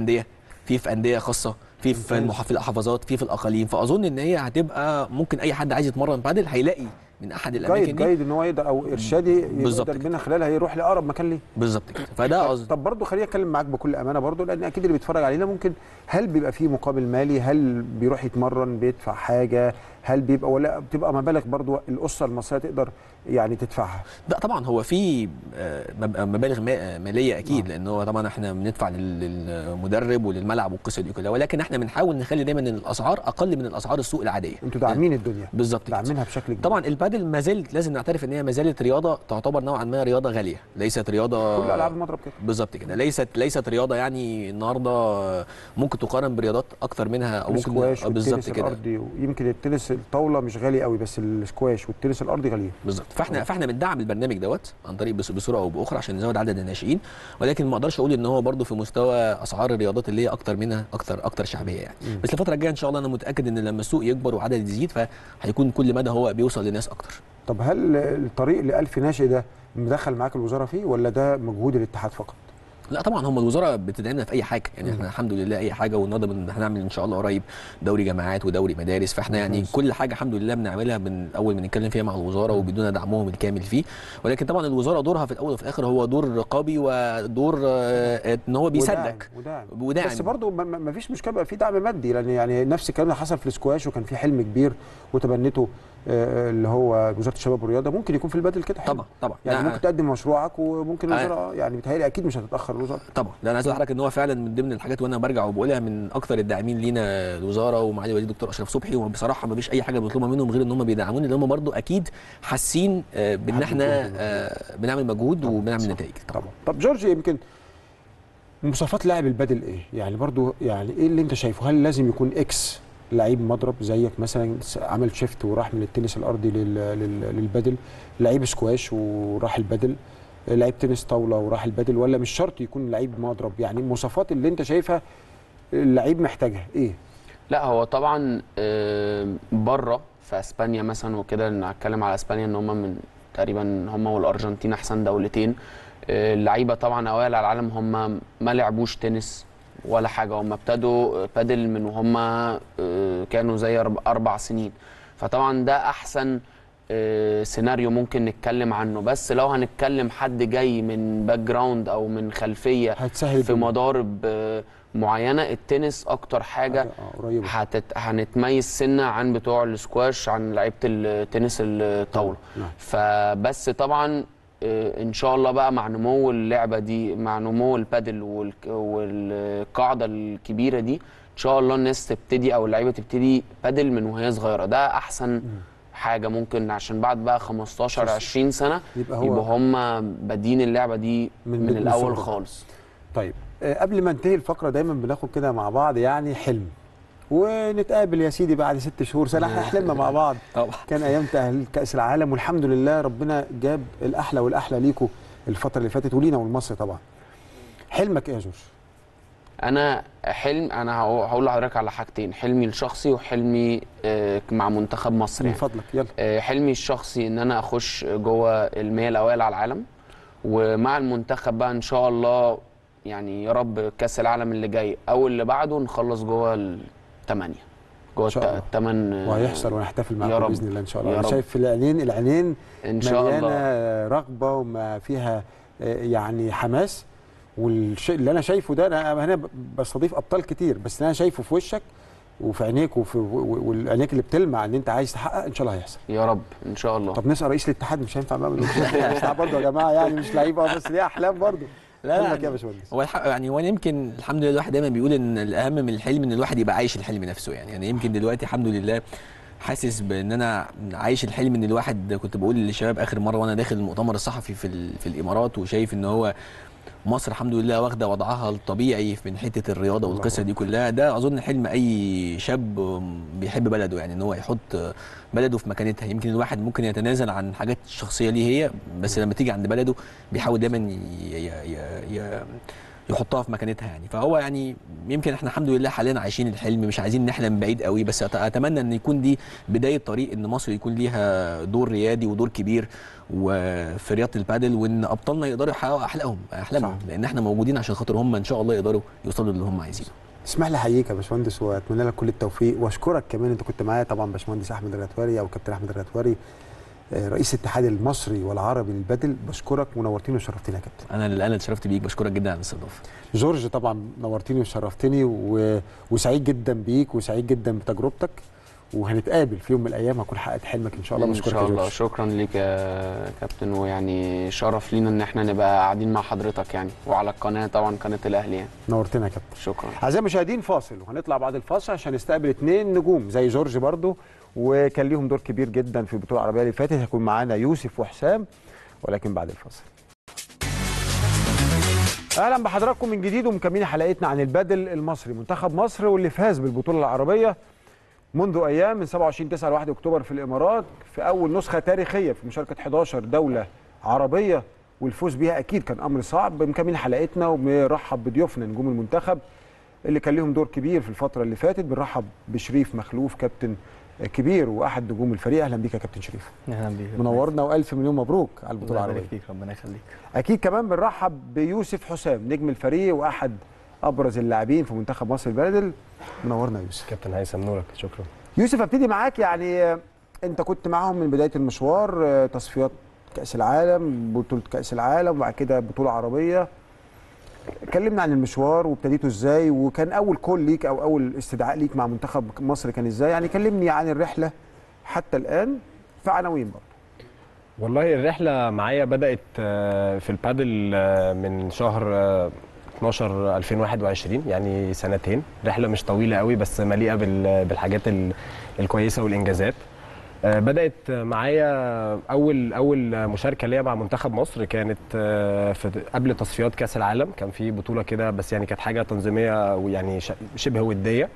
انديه خاصه، في المحافظات، في الاقاليم. فاظن ان هي هتبقى ممكن اي حد عايز يتمرن بادل هيلاقي من احد الاماكن دي جايد ان هو يقدر او ارشادي يقدر من خلالها يروح لاقرب مكان ليه. بالظبط كده. فده قصدي. طب برضه خليني اتكلم معاك بكل امانه برضه، لان اكيد اللي بيتفرج علينا ممكن، هل بيبقى فيه مقابل مالي؟ هل بيروح يتمرن بيدفع حاجه؟ هل بيبقى ولا بتبقى مبالغ برضه الاسره المصريه تقدر يعني تدفعها؟ لا طبعا هو في مبالغ ماليه اكيد، لان هو طبعا احنا بندفع للمدرب وللملعب والقصه دي كلها، ولكن احنا بنحاول نخلي دايما الاسعار اقل من الاسعار السوق العاديه. انتوا داعمين الدنيا بالظبط، داعمينها بشكل كبير. طبعا البادل ما زالت لازم نعترف ان هي ما زالت رياضه تعتبر نوعا ما رياضه غاليه، ليست رياضه كل العاب المضرب كده. بالظبط كده، ليست رياضه يعني النهارده ممكن تقارن برياضات اكتر منها او ممكن بالظبط كده. الارضي يمكن التنس الطاوله مش غالي قوي، بس السكواش والتنس الارضي غاليين بالظبط. فاحنا بندعم البرنامج دوت عن طريق بصوره او باخرى عشان نزود عدد الناشئين، ولكن ما اقدرش اقول ان هو برده في مستوى اسعار الرياضات اللي هي اكتر منها اكتر شعبيه يعني. بس الفتره الجايه ان شاء الله انا متاكد ان لما السوق يكبر وعدد يزيد فهيكون كل مدى هو بيوصل لناس اكتر. طب هل الطريق ل1000 ناشئ ده مدخل معاك الوزاره فيه ولا ده مجهود الاتحاد فقط؟ لا طبعا هم الوزاره بتدعمنا في اي حاجه يعني. احنا الحمد لله اي حاجه، والنهارده هنعمل ان شاء الله قريب دوري جامعات ودوري مدارس، فاحنا يعني كل حاجه الحمد لله بنعملها من اول ما نتكلم فيها مع الوزاره وبدون دعمهم الكامل فيه. ولكن طبعا الوزاره دورها في الاول وفي الاخر هو دور رقابي ودور ان هو بيساعدك وداعم. بس برضه ما فيش مشكله يبقى في دعم مادي، لان يعني نفس الكلام اللي حصل في السكواش وكان في حلم كبير وتبنته اللي هو وزاره الشباب والرياضه، ممكن يكون في البدل كده طبعا يعني ممكن تقدم مشروعك وممكن الوزاره يعني بيتهيألي اكيد مش هتتاخر الوزاره. طبعا لا انا عايز اقول لحضرتك ان هو فعلا من ضمن الحاجات وانا برجع وبقولها من اكثر الداعمين لينا الوزاره ومعالي الوزير الدكتور اشرف صبحي، وبصراحه ما فيش اي حاجه بنطلبها منهم غير ان هم بيدعموني، لان هم برضو اكيد حاسين بان احنا بنعمل مجهود وبنعمل نتائج. طبعا. طب جورج، يمكن مواصفات لاعب البدل ايه؟ يعني برضو يعني ايه اللي انت شايفه؟ هل لازم يكون اكس لعيب مضرب زيك مثلا عمل شيفت وراح من التنس الارضي للبدل، لعيب سكواش وراح البدل، لعيب تنس طاوله وراح البدل، ولا مش شرط يكون لعيب مضرب؟ يعني المواصفات اللي انت شايفها اللعيب محتاجها ايه؟ لا هو طبعا بره في اسبانيا مثلا وكده، نتكلم على اسبانيا ان هم من تقريبا هم والارجنتين احسن دولتين. اللعيبه طبعا اوائل على العالم هم ما لعبوش تنس ولا حاجه، هم ابتدوا بادل من وهم كانوا زي 4 سنين، فطبعا ده احسن سيناريو ممكن نتكلم عنه. بس لو هنتكلم حد جاي من باك جراوند او من خلفيه في مضارب معينه. التنس اكتر حاجه قريبه هنتميز سنه عن بتوع السكواش، عن لعيبه التنس الطاوله. فبس طبعا ان شاء الله بقى مع نمو اللعبه دي، مع نمو البادل والقاعده الكبيره دي، ان شاء الله الناس تبتدي او اللعيبه تبتدي بادل من وهي صغيره. ده احسن حاجه ممكن، عشان بعد بقى 15 20 سنه يبقى هم بادين اللعبه دي من الاول خالص. طيب قبل ما انتهي الفقره دايما بناخد كده مع بعض يعني حلم، ونتقابل يا سيدي بعد 6 شهور سنه. احنا حلمنا مع بعض طبعا، كان ايام تاهيل كاس العالم، والحمد لله ربنا جاب الاحلى والاحلى ليكم الفتره اللي فاتت ولينا ولمصر طبعا. حلمك ايه يا جورج؟ انا هقول لحضرتك على حاجتين، حلمي الشخصي وحلمي مع منتخب مصر. من فضلك يلا. حلمي الشخصي ان انا اخش جوه ال100 الاوائل على العالم، ومع المنتخب بقى ان شاء الله يعني يا رب كاس العالم اللي جاي او اللي بعده نخلص جوه ال8، جوه ال8 وهيحصل ونحتفل معاكم باذن الله ان شاء الله. انا شايف في العينين ان شاء الله مليانه رغبه وما فيها يعني حماس. والشيء اللي انا شايفه ده، انا هنا بستضيف ابطال كتير، بس انا شايفه في وشك وفي عينيك والعينيك اللي بتلمع ان انت عايز تحقق، ان شاء الله هيحصل يا رب ان شاء الله. طب نسال رئيس الاتحاد، مش هينفع بقى مش برضه يا جماعه، يعني مش لعيبه بس ليه احلام برضه. لا يا باشمهندس، هو يعني وانا يمكن الحمد لله الواحد دايما بيقول ان الاهم من الحلم ان الواحد يبقى عايش الحلم نفسه. يعني يمكن دلوقتي الحمد لله حاسس بان انا عايش الحلم. ان الواحد كنت بقول للشباب اخر مره وانا داخل المؤتمر الصحفي في الامارات، وشايف ان هو مصر الحمد لله واخده وضعها الطبيعي من حته الرياضه والقصه دي كلها. ده اظن حلم اي شاب بيحب بلده، يعني ان هو يحط بلده في مكانتها. يمكن الواحد ممكن يتنازل عن حاجات شخصيه ليه هي، بس لما تيجي عند بلده بيحاول دايما يحطها في مكانتها يعني. فهو يعني يمكن احنا الحمد لله حاليا عايشين الحلم، مش عايزين نحلم بعيد قوي، بس اتمنى ان يكون دي بدايه طريق ان مصر يكون ليها دور ريادي ودور كبير وفي رياضه البادل، وان ابطالنا يقدروا يحققوا احلامهم، لان احنا موجودين عشان خاطر هم ان شاء الله يقدروا يوصلوا للي هم عايزينه. اسمح لي احييك يا باشمهندس واتمنى لك كل التوفيق، واشكرك كمان انت كنت معايا طبعا باشمهندس احمد الغتواري او كابتن احمد الغتواري رئيس الاتحاد المصري والعربي للبادل. بشكرك ونورتني وشرفتني يا كابتن. انا اتشرفت بيك، بشكرك جدا على الاستضافه. جورج طبعا نورتني وشرفتني وسعيد جدا بيك وسعيد جدا بتجربتك، وهنتقابل في يوم من الايام هكون حققت حلمك ان شاء الله. بشكرك ان شاء الله. شكرا ليك يا كابتن، ويعني شرف لينا ان احنا نبقى قاعدين مع حضرتك يعني، وعلى القناه طبعا قناه الاهلي يعني. نورتنا يا كابتن. شكرا. اعزائي المشاهدين فاصل، وهنطلع بعد الفاصل عشان نستقبل 2 نجوم زي جورج برضو، وكان ليهم دور كبير جدا في البطوله العربيه اللي فاتت. هيكون معانا يوسف وحسام، ولكن بعد الفاصل. اهلا بحضراتكم من جديد، ومكملين حلقتنا عن البادل المصري، منتخب مصر واللي فاز بالبطوله العربيه منذ ايام من 27/9 ل 1 اكتوبر في الامارات، في اول نسخه تاريخيه في مشاركه 11 دوله عربيه، والفوز بيها اكيد كان امر صعب. مكملين حلقتنا وبنرحب بضيوفنا نجوم المنتخب اللي كان لهم دور كبير في الفتره اللي فاتت. بنرحب بشريف مخلوف، كابتن كبير واحد نجوم الفريق. اهلا بيك يا كابتن شريف. اهلا بيك، منورنا والف مليون مبروك على البطوله العربيه. ربنا يخليك، ربنا يخليك. اكيد كمان بنرحب بيوسف حسام نجم الفريق واحد ابرز اللاعبين في منتخب مصر البادل. منورنا يا يوسف. كابتن هيثم نورك، شكرا. يوسف ابتدي معاك، يعني انت كنت معاهم من بدايه المشوار، تصفيات كاس العالم، بطوله كاس العالم، وبعد كده بطوله عربيه. كلمنا عن المشوار وابتديته ازاي، وكان اول كول ليك او اول استدعاء ليك مع منتخب مصر كان ازاي؟ يعني كلمني عن الرحله حتى الان في عناوين برضه. والله الرحله معايا بدات في البادل من شهر 12 2021، يعني سنتين. رحله مش طويله قوي بس مليئه بالحاجات الكويسه والانجازات. بدات معايا اول مشاركه ليا مع منتخب مصر كانت قبل تصفيات كاس العالم. كان في بطوله كده بس يعني كانت حاجه تنظيميه ويعني شبه وديه،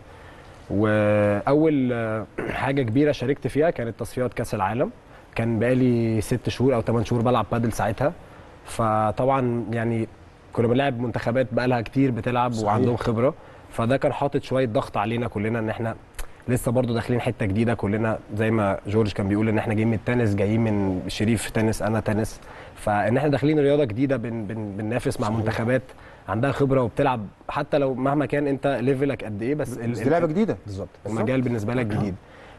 واول حاجه كبيره شاركت فيها كانت تصفيات كاس العالم. كان بقالي 6 شهور او 8 شهور بلعب بادل ساعتها، فطبعا يعني كنا بنلعب منتخبات بقالها كتير بتلعب صحيح. وعندهم خبره، فده كان حاطط شويه ضغط علينا كلنا ان احنا لسه برضو داخلين حته جديده كلنا، زي ما جورج كان بيقول ان احنا جايين من التنس، جايين من شريف تنس انا تنس، فان احنا داخلين رياضه جديده بننافس مع منتخبات عندها خبره وبتلعب، حتى لو مهما كان انت ليفلك قد ايه، بس دي لعبه جديده بالظبط، المجال بالنسبه لك جديد.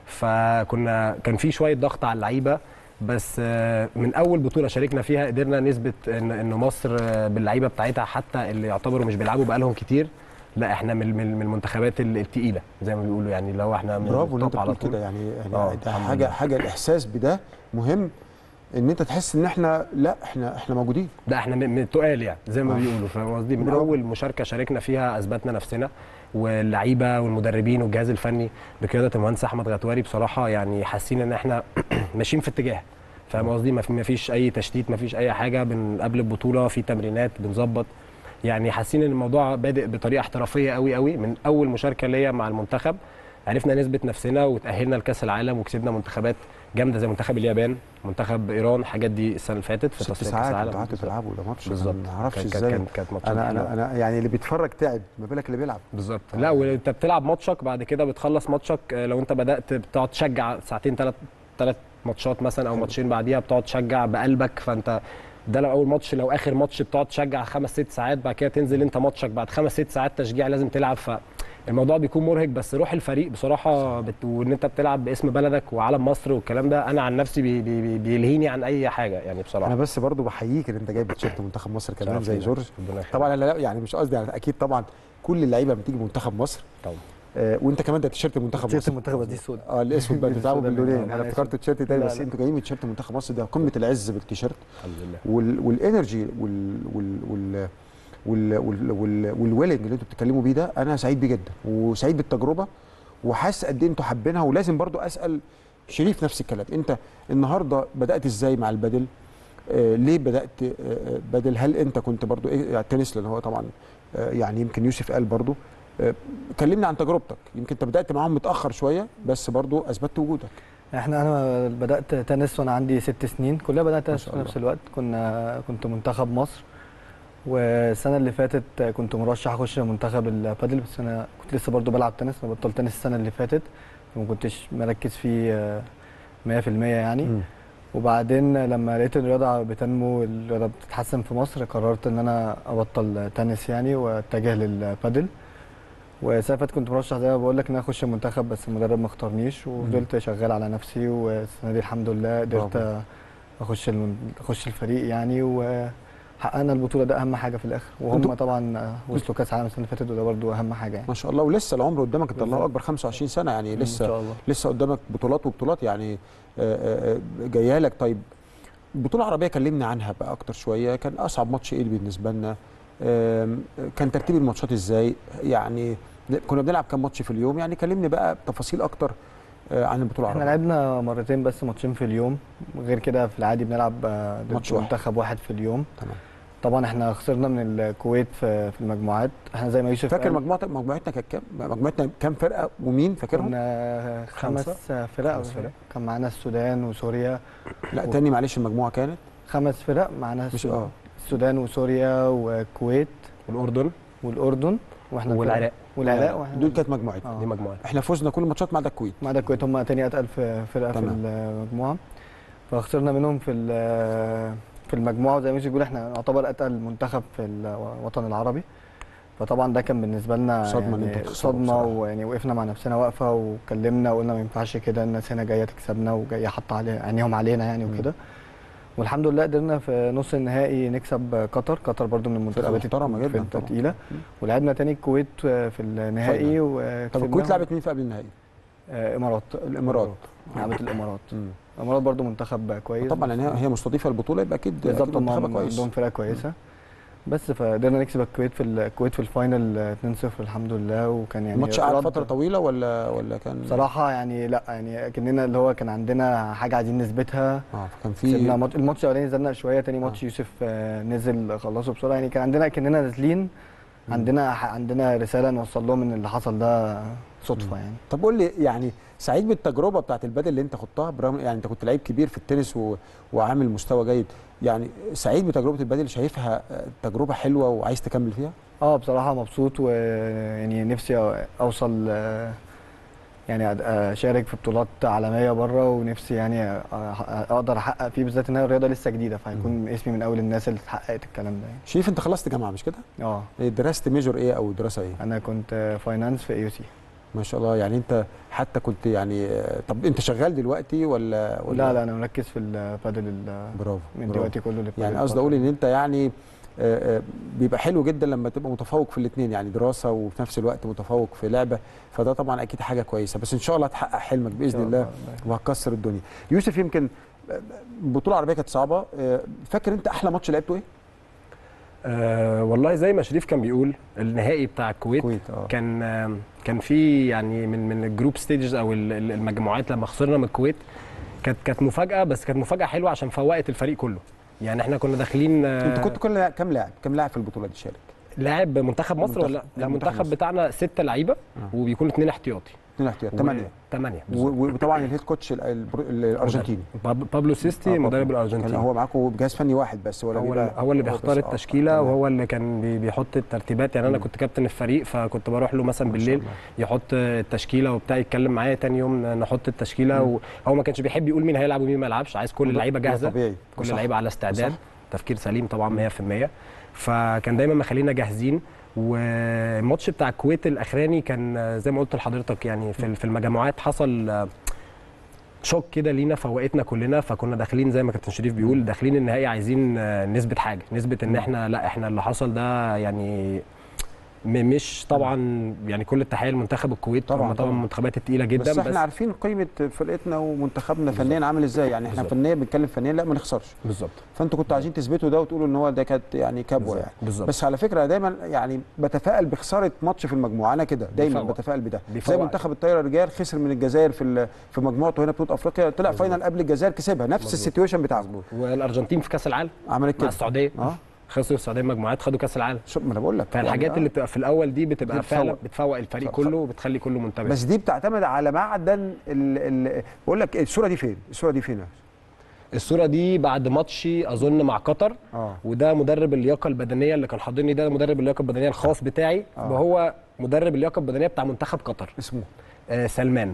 كان في شويه ضغط على اللعيبه، بس من اول بطوله شاركنا فيها قدرنا نثبت ان مصر باللعيبه بتاعتها حتى اللي يعتبروا مش بيلعبوا بقالهم كتير، لا احنا من المنتخبات التقيله زي ما بيقولوا، يعني لو احنا برافو ان انت على بتقول طول كده، يعني آه، ده الحمد حاجه لله. حاجه الاحساس بده مهم، ان انت تحس ان احنا لا احنا موجودين. ده احنا من التقال يعني زي ما آه. بيقولوا، فاهم قصدي؟ من برافو. اول مشاركه شاركنا فيها اثبتنا نفسنا، واللعيبه والمدربين والجهاز الفني بقياده المهندس احمد غتواري بصراحه يعني حاسين ان احنا ماشيين في اتجاه، فاهم قصدي؟ ما فيش اي تشتيت، ما فيش اي حاجه، قبل البطوله في تمرينات بنظبط، يعني حاسين ان الموضوع بادئ بطريقه احترافيه قوي قوي. من اول مشاركه ليا مع المنتخب عرفنا نثبت نفسنا وتاهلنا لكاس العالم، وكسبنا منتخبات جامده زي منتخب اليابان، منتخب ايران، الحاجات دي السنه اللي فاتت في 6 تصفيات كاس ساعات العالم. انتوا قعدتوا تلعبوا، ده ماتش بالظبط، ما اعرفش كانت- ازاي. كانت ماتشات انا حلوة. انا انا يعني اللي بيتفرج تعب، ما بالك اللي بيلعب. بالظبط. لا وانت بتلعب ماتشك بعد كده بتخلص ماتشك، لو انت بدات بتقعد تشجع ساعتين، ثلاث ماتشات مثلا او حلو. ماتشين بعديها بتقعد تشجع بقلبك، فانت ده لو اول ماتش، لو اخر ماتش بتقعد تشجع 5 6 ساعات، بعد كده تنزل انت ماتشك بعد 5 6 ساعات تشجيع لازم تلعب، فالموضوع بيكون مرهق. بس روح الفريق بصراحه وان انت بتلعب باسم بلدك وعلم مصر والكلام ده، انا عن نفسي بيلهيني عن اي حاجه يعني بصراحه. انا بس برضو بحييك ان انت جايب تيشيرت منتخب مصر كمان زي شرف لينا. جورج. ربنا يخليك. طبعا انا لا يعني مش قصدي يعني اكيد طبعا كل اللعيبه بتيجي منتخب مصر. طبعا. وانت كمان ده تيشيرت منتخب تيشيرت مصر. المنتخب دي السوداء. الاسود بقى بتاعه باللونين، انا افتكرت تيشيرت تاني، لا، بس لا. انتوا جايين بتيشيرت منتخب مصر، ده قمه العز بالتيشيرت الحمد لله. والانرجي والويلنج اللي انتوا بتتكلموا بيه ده، انا سعيد بيه جدا وسعيد بالتجربه، وحاسس قد ايه انتوا حابينها. ولازم برضو اسال شريف نفس الكلام، انت النهارده بدات ازاي مع البادل؟ ليه بدات بادل؟ هل انت كنت برضو ايه يعني التنس، لان هو طبعا يعني يمكن يوسف قال برضو كلمنا عن تجربتك، يمكن انت بدات معاهم متاخر شويه بس برضو اثبتت وجودك. انا بدات تنس وانا عندي 6 سنين، كلنا بدات تنس شاء في الله. نفس الوقت. كنت منتخب مصر، والسنه اللي فاتت كنت مرشح اخش منتخب البادل، بس انا كنت لسه برضو بلعب تنس. انا بطلت تنس السنه اللي فاتت، فما كنتش مركز فيه 100% يعني. وبعدين لما لقيت الرياضه بتنمو، الرياضه بتتحسن في مصر، قررت ان انا ابطل تنس يعني واتجه للبادل. والسنه اللي فاتت كنت مرشح زي ما بقول لك ان انا اخش المنتخب، بس المدرب ما اختارنيش، وفضلت شغال على نفسي. والسنه دي الحمد لله قدرت اخش الفريق يعني، وحققنا البطوله، ده اهم حاجه في الاخر. وهم طبعا وصلوا كاس عالم السنه اللي فاتت، وده برضو اهم حاجه يعني. ما شاء الله، ولسه العمر قدامك، انت الله بالظبط. اكبر 25 سنه يعني، ان شاء الله. لسه قدامك بطولات وبطولات يعني جايه لك. طيب البطوله العربيه كلمنا عنها بقى اكتر شويه، كان اصعب ماتش ايه بالنسبه لنا؟ كان ترتيب الماتشات ازاي؟ يعني كنا بنلعب كام ماتش في اليوم؟ يعني كلمني بقى بتفاصيل اكتر عن البطوله احنا العربيه. لعبنا مرتين بس، ماتشين في اليوم، غير كده في العادي بنلعب ماتش ضد واحد. منتخب واحد في اليوم. تمام. طبعا احنا خسرنا من الكويت في المجموعات. احنا زي ما يوسف فاكر قال، مجموعتنا كانت كام؟ مجموعتنا كام فرقه ومين فاكرهم؟ كنا 5 فرق. خمس فرق. كان معانا السودان وسوريا. لا تاني معلش، المجموعه كانت 5 فرق معانا، مش السودان وسوريا والكويت والاردن والاردن واحنا والعراق. والعراق واحنا دول كانت مجموعتنا. دي مجموعه. احنا فزنا كل الماتشات ما عدا الكويت. ما عدا الكويت، هم تاني اتقل فرقه في تمام. المجموعه. فخسرنا منهم في المجموعه، وزي ما يوسف بيقول احنا نعتبر اتقل منتخب في الوطن العربي. فطبعا ده كان بالنسبه لنا صدمة إن يعني أنتوا تخسروا صدمه، بصراحة. ويعني وقفنا مع نفسنا وقفه واتكلمنا وقلنا ما ينفعش كده، الناس هنا جايه تكسبنا وجايه حاطه عينيهم علينا يعني وكده. والحمد لله قدرنا في نص النهائي نكسب قطر برضو من المنتخبات محترمة جدا طبعا. الثقيله. ولعبنا تاني الكويت في النهائي وكسبنا. طب الكويت لعبت مين في قبل النهائي؟ امارات. الامارات. لعبت الامارات. الامارات برضو منتخب كويس. طبعا لان هي مستضيفه البطوله، يبقى اكيد بالظبط، منتخبها هم كويس. عندهم فرقه كويسه. بس فقدرنا نكسب الكويت في الفاينل 2-0 الحمد لله. وكان يعني الماتش قعد رد. فتره طويله ولا كان بصراحه يعني لا، يعني كاننا اللي هو كان عندنا حاجه عايزين نثبتها. فكان كسبنا في الماتش الاولاني زلنا شويه، تاني ماتش يوسف نزل خلصه بسرعه. يعني كان عندنا كاننا نازلين عندنا رساله نوصل لهم ان اللي حصل ده صدفه يعني. طب قول لي، يعني سعيد بالتجربه بتاعت البادل اللي انت خضتها، برغم يعني انت كنت لعيب كبير في التنس وعامل مستوى جيد، يعني سعيد بتجربه البادل، شايفها تجربه حلوه وعايز تكمل فيها؟ بصراحه مبسوط، ويعني نفسي اوصل يعني اشارك في بطولات عالميه بره، ونفسي يعني اقدر احقق فيه، بالذات ان هي الرياضه لسه جديده، فهيكون اسمي من اول الناس اللي حققت الكلام ده يعني. شريف انت خلصت جامعه مش كده؟ درست ميجور ايه او دراسه ايه؟ انا كنت فاينانس في AUC. ما شاء الله، يعني انت حتى كنت يعني طب انت شغال دلوقتي ولا لا انا مركز في البادل برافو من دلوقتي كله يعني قصدي اقول ان انت يعني بيبقى حلو جدا لما تبقى متفوق في الاثنين، يعني دراسه وفي نفس الوقت متفوق في لعبه، فده طبعا اكيد حاجه كويسه. بس ان شاء الله هتحقق حلمك باذن الله وهتكسر الدنيا. يوسف، يمكن البطوله العربيه كانت صعبه، فاكر انت احلى ماتش لعبته ايه؟ والله زي ما شريف كان بيقول، النهائي بتاع الكويت كان في يعني من الجروب ستيجز او المجموعات لما خسرنا من الكويت، كانت مفاجاه، بس كانت مفاجاه حلوه عشان فوقت الفريق كله. يعني احنا كنا داخلين انت كنت كام لاعب في البطوله دي شارك؟ لاعب منتخب مصر ولا لا؟ المنتخب بتاعنا 6 لعيبه وبيكونوا 2 احتياطي. 2 احتياطي 8 وطبعا الهيد كوتش الارجنتيني بابلو سيستي مدرب الارجنتين، هو معاكم بجهاز فني واحد بس ولا هو اللي بيختار التشكيله وهو اللي كان بيحط الترتيبات. يعني انا كنت كابتن الفريق، فكنت بروح له مثلا بالليل يحط التشكيله وبتاع، يتكلم معايا تاني يوم نحط التشكيله. وهو ما كانش بيحب يقول مين هيلعب ومين ما يلعبش، عايز كل اللعيبه جاهزه، كل اللعيبه على استعداد، تفكير سليم طبعا 100%. فكان دايما مخلينا جاهزين. والماتش بتاع الكويت الاخراني كان زي ما قلت لحضرتك، يعني في المجموعات حصل شوك كده لينا، فوقتنا كلنا. فكنا داخلين زي ما كابتن شريف بيقول، داخلين النهائي عايزين نثبت حاجه، نثبت ان احنا اللي حصل ده يعني مش طبعا يعني كل التحيه لمنتخب الكويت، طبعا من المنتخبات الثقيله جدا، بس احنا عارفين قيمه فرقتنا ومنتخبنا فنيا عامل ازاي. يعني احنا فنيا بنتكلم فنيا لا ما نخسرش بالظبط. فانتوا كنتوا عايزين تثبتوا ده وتقولوا ان هو ده كانت يعني كبوه يعني بالزبط. بس على فكره دايما يعني بتفائل بخساره ماتش في المجموعه، انا كده دايما بتفائل بده. زي منتخب الطايره الرجال خسر من الجزائر في مجموعته هنا بطوله افريقيا، طلع فاينل قبل الجزائر كسبها، نفس السيتويشن بتاعهم. والارجنتين في كاس العالم عملت كده مع السعوديه خسروا السعوديه مجموعات، خدوا كاس العالم. ما انا بقول لك فالحاجات اللي بتبقى في الاول دي بتبقى فعلا بتفوق الفريق كله وبتخلي كله منتبه. بس دي بتعتمد على معدن بقول لك الصوره دي فين؟ الصوره دي بعد ماتشي اظن مع قطر. وده مدرب اللياقه البدنيه اللي كان حاضرني، ده مدرب اللياقه البدنيه الخاص بتاعي، وهو مدرب اللياقه البدنيه بتاع منتخب قطر. اسمه سلمان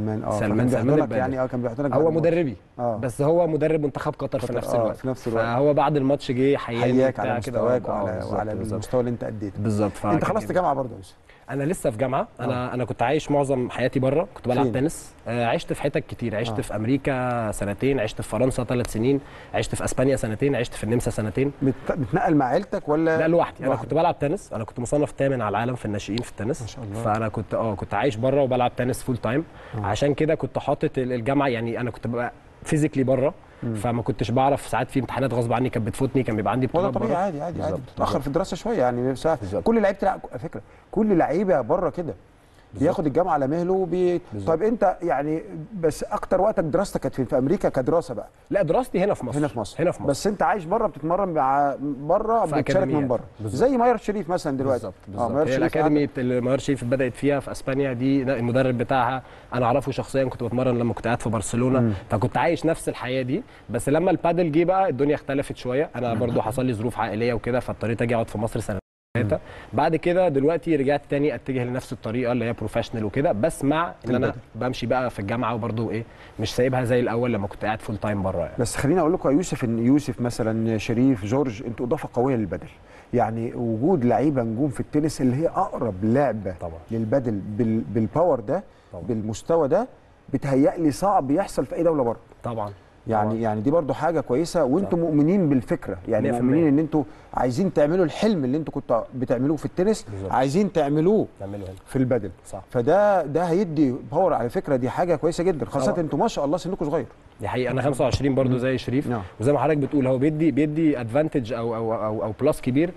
سلمان يعني كان بيحط لك هو مدربي بس هو مدرب منتخب قطر في نفس الوقت. فهو بعد الماتش جه حياك على مستواك وعلى المستوى اللي انت اديته بالظبط. انت خلصت جامعه برضه يا يوسف؟ انا لسه في جامعه. انا كنت عايش معظم حياتي بره، كنت بلعب تنس. عشت في حتت كتير، عشت في امريكا 2 سنين، عشت في فرنسا 3 سنين، عشت في اسبانيا 2 سنين، عشت في النمسا 2 سنين. بتنقل مع عيلتك ولا؟ لا لوحدي. انا كنت بلعب تنس، انا كنت مصنف 8 على العالم في الناشئين في التنس ما شاء الله. فانا كنت عايش بره وبلعب تنس فول تايم. عشان كده كنت حاطط الجامعه، يعني انا كنت ببقى فيزيكلي بره، فما كنتش بعرف ساعات في امتحانات غصب عني كانت بتفوتني، كان بيبقى عندي بطولات بره. عادي بتتاخر في الدراسه شويه يعني كل لعيبه على فكره كل لعيبه بره كده بياخد الجامعه على مهله طيب انت يعني بس اكتر وقتك دراستك كانت فين؟ في امريكا كدراسه بقى؟ لا دراستي هنا في مصر. بس انت عايش بره، بتتمرن مع بره، بتشارك من بره زي ماير شريف مثلا دلوقتي. بالظبط. هي الاكاديمي اللي ماير شريف بدات فيها في اسبانيا دي، المدرب بتاعها انا اعرفه شخصيا، كنت بتمرن لما كنت قاعد في برشلونه. فكنت عايش نفس الحياه دي. بس لما البادل جه بقى الدنيا اختلفت شويه. انا برضو حصل لي ظروف عائليه وكده، فاضطريت اجي اقعد في مصر سنه. بعد كده دلوقتي رجعت تاني اتجه لنفس الطريقه اللي هي بروفيشنال وكده، بس مع ان انا بمشي بقى في الجامعه وبرضه مش سايبها زي الاول لما كنت قاعد فول تايم بره يعني. بس خليني اقول لكم يا يوسف ان يوسف مثلا، شريف، جورج، انتوا اضافه قويه للبدل. يعني وجود لعيبه نجوم في التنس اللي هي اقرب لعبه طبعا للبدل بالباور ده طبعا. بالمستوى ده بتهيألي صعب يحصل في اي دوله بره طبعا. يعني دي برضو حاجه كويسه، وانتم مؤمنين بالفكره، يعني مؤمنين ان انتم عايزين تعملوا الحلم اللي انتم كنتوا بتعملوه في التنس بالزبط. عايزين تعملوه في البدل صح. فده هيدي باور على فكره، دي حاجه كويسه جدا، خاصه انتم ما شاء الله سنكم صغير. دي حقيقه. انا 25 برضو زي شريف وزي ما حضرتك بتقول هو بيدي ادفانتج او بلس كبير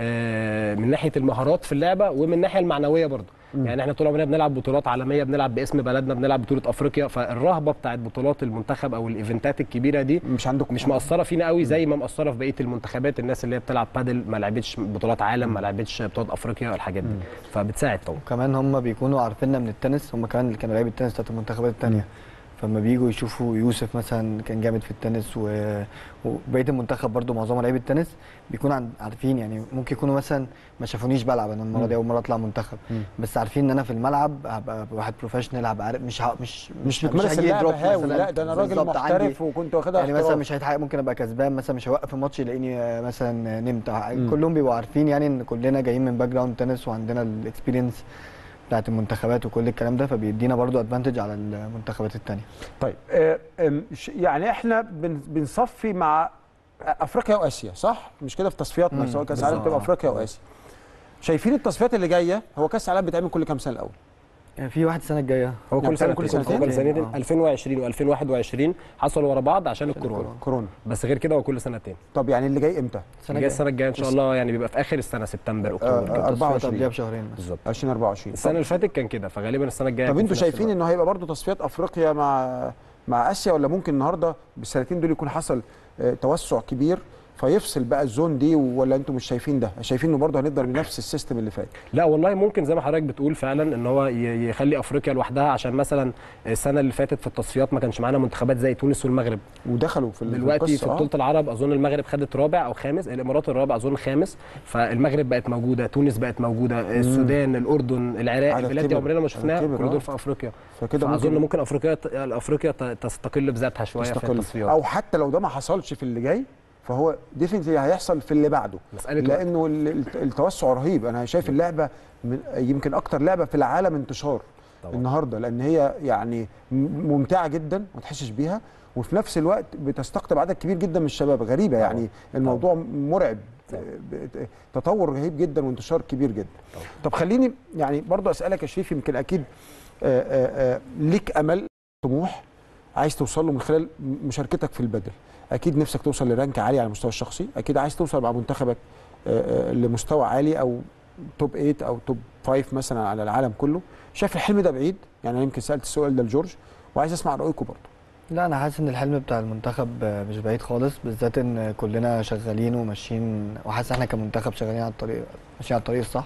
من ناحيه المهارات في اللعبه ومن الناحيه المعنويه برضو. يعني احنا طول عمرنا بنلعب بطولات عالميه، بنلعب باسم بلدنا، بنلعب بطوله افريقيا، فالرهبه بتاعت بطولات المنتخب او الايفنتات الكبيره دي مش عندكم، مش مأثره فينا قوي زي ما مأثره في بقيه المنتخبات. الناس اللي هي بتلعب بادل ما لعبتش بطولات عالم، ما لعبتش بطولات افريقيا، الحاجات دي فبتساعد طبعا. وكمان هم بيكونوا عارفيننا من التنس، هم كمان اللي كانوا لعيبه التنس بتاعت المنتخبات الثانيه. فلما بييجوا يشوفوا يوسف مثلا كان جامد في التنس وبقيه المنتخب برده معظمها لعيبه التنس، بيكونوا عارفين. يعني ممكن يكونوا مثلا ما شافونيش بلعب، انا المره دي اول مره اطلع منتخب، بس عارفين ان انا في الملعب هبقى واحد بروفيشنال، هبقى عارف مش بتمارس اللعبه هاوي، لا ده انا راجل محترف وكنت واخدها يعني مثلا مش هيتحقق، ممكن ابقى كسبان مثلا مش هوقف الماتش يلاقيني مثلا نمت. كلهم بيبقوا عارفين يعني ان كلنا جايين من باك جراوند تنس وعندنا الاكسبيرينس بتاعت المنتخبات وكل الكلام ده، فبيدينا برضو ادفانتج على المنتخبات الثانيه. طيب يعني احنا بنصفي مع افريقيا واسيا صح؟ مش كده في تصفياتنا سواء كاس العالم بتبقى افريقيا آه. واسيا. شايفين التصفيات اللي جايه، هو كاس العالم بيتعمل كل كام سنه الاول؟ يعني في واحد السنه الجايه هو يعني كل سنه كل سنتين؟ كل سنتين. آه. 2020 و2021 حصلوا ورا بعض عشان الكورونا، كورونا. بس غير كده هو كل سنتين. طب يعني اللي جاي امتى؟ السنه الجايه ان شاء الله يعني بيبقى في اخر السنه، سبتمبر اكتوبر كده. 24 قبلها بشهرين بالظبط. 2024. السنه اللي فاتت كان كده، فغالبا السنه الجايه طب هيكون انتوا في نفس شايفين الوقت. انه هيبقى برضه تصفيات افريقيا مع اسيا، ولا ممكن النهارده بالسنتين دول يكون حصل توسع كبير فيفصل بقى الزون دي، ولا انتوا مش شايفين ده؟ شايفين انه برضه هنقدر بنفس السيستم اللي فات؟ لا والله ممكن زي ما حضرتك بتقول فعلا ان هو يخلي افريقيا لوحدها، عشان مثلا السنه اللي فاتت في التصفيات ما كانش معانا منتخبات زي تونس والمغرب. ودخلوا في دلوقتي في القصة. بطوله العرب اظن المغرب خدت رابع او خامس، الامارات الرابع اظن خامس، فالمغرب بقت موجوده، تونس بقت موجوده، السودان، الاردن، العراق، عدد البلاد دي كبر. عمرنا ما شفناها، عدد كبر، كل دول في افريقيا. فكده اظن ممكن افريقيا تستقل بذاتها شويه في تستقل. التصفيات. او حتى لو ده ما حصلش في اللي جاي فهو ديفنتلي هيحصل في اللي بعده، مساله لانه التوسع رهيب. انا شايف اللعبه يمكن اكتر لعبه في العالم انتشار طبعا. النهارده، لان هي يعني ممتعه جدا ما تحسش بيها، وفي نفس الوقت بتستقطب عدد كبير جدا من الشباب. غريبه طبعا. يعني الموضوع مرعب، تطور رهيب جدا وانتشار كبير جدا. طب خليني يعني برضو اسالك يا شريف، يمكن اكيد ليك امل طموح عايز توصل له من خلال مشاركتك في البدل. اكيد نفسك توصل لرانك عالي على المستوى الشخصي، اكيد عايز توصل مع منتخبك لمستوى عالي او توب 8 او توب 5 مثلا على العالم كله. شايف الحلم ده بعيد؟ يعني انا يمكن سالت السؤال ده لجورج وعايز اسمع رايكم برضه. لا انا حاسس ان الحلم بتاع المنتخب مش بعيد خالص، بالذات ان كلنا شغالين وماشيين، وحاسس احنا كمنتخب شغالين على الطريق، ماشيين على الطريق الصح.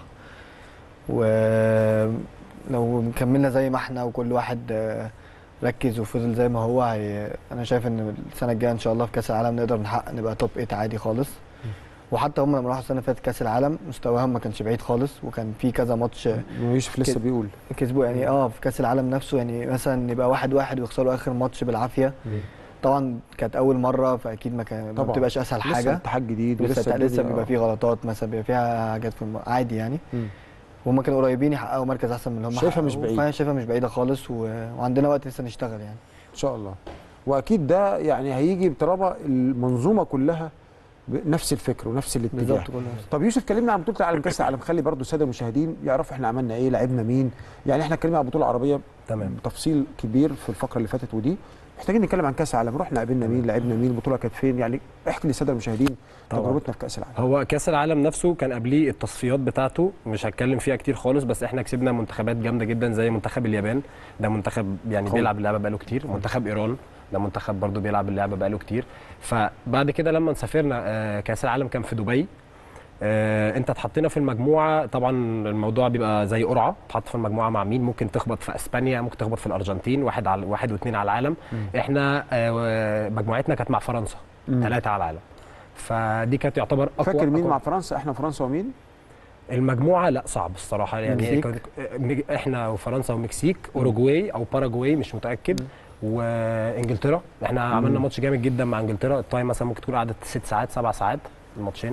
ولو كملنا زي ما احنا وكل واحد ركز وفضل زي ما هو، انا شايف ان السنه الجايه ان شاء الله في كاس العالم نقدر نحقق نبقى توب 8 عادي خالص. وحتى هم لما راحوا السنه اللي فاتت كاس العالم مستواهم ما كانش بعيد خالص، وكان في كذا ماتش يوسف لسه بيقول كسبوا يعني في كاس العالم نفسه، يعني مثلا يبقى 1-1 ويخسروا اخر ماتش بالعافيه. طبعا كانت اول مره، فاكيد ما بتبقاش اسهل حاجه، لسه اتحاد جديد لسه بيبقى فيه غلطات، مثلا بيبقى فيها حاجات عادي يعني. وهم كانوا قريبين يحققوا مركز احسن من اللي هم شايفها مش بعيد. فانا شايفها مش بعيده خالص، وعندنا وقت لسه نشتغل يعني ان شاء الله. واكيد ده يعني هيجي بطالما المنظومه كلها بنفس الفكر ونفس الاتجاه. بالظبط كله. طب يوسف كلمنا عن بطوله العالم كاس العالم، خلي برضو الساده المشاهدين يعرفوا احنا عملنا ايه، لعبنا مين. يعني احنا اتكلمنا عن البطوله العربيه تمام بتفصيل كبير في الفقره اللي فاتت، ودي محتاجين نتكلم عن كاس العالم. رحنا قابلنا مين، لعبنا مين، البطوله كانت فين. يعني احكي للساده المشاهدين تجربتنا في كاس العالم. هو كاس العالم نفسه كان قبليه التصفيات بتاعته، مش هتكلم فيها كتير خالص، بس احنا كسبنا منتخبات جامده جدا زي منتخب اليابان، ده منتخب يعني بيلعب اللعبه بقاله كتير، منتخب ايران ده منتخب برضو بيلعب اللعبه بقاله كتير. فبعد كده لما سافرنا كاس العالم كان في دبي، انت اتحطينا في المجموعه، طبعا الموضوع بيبقى زي قرعه، تحط في المجموعه مع مين، ممكن تخبط في اسبانيا، ممكن تخبط في الارجنتين، واحد واثنين على العالم. احنا مجموعتنا كانت مع فرنسا 3 على العالم، فدي كانت يعتبر اقوى. فاكر مين مع فرنسا؟ احنا فرنسا ومين؟ المجموعه لا صعب الصراحه يعني، احنا وفرنسا ومكسيك، اوروجواي او باراجواي مش متاكد، وانجلترا. احنا عملنا ماتش جامد جدا مع انجلترا، التايم مثلا ممكن تكون قعدت 6 ساعات 7 ساعات الماتشين.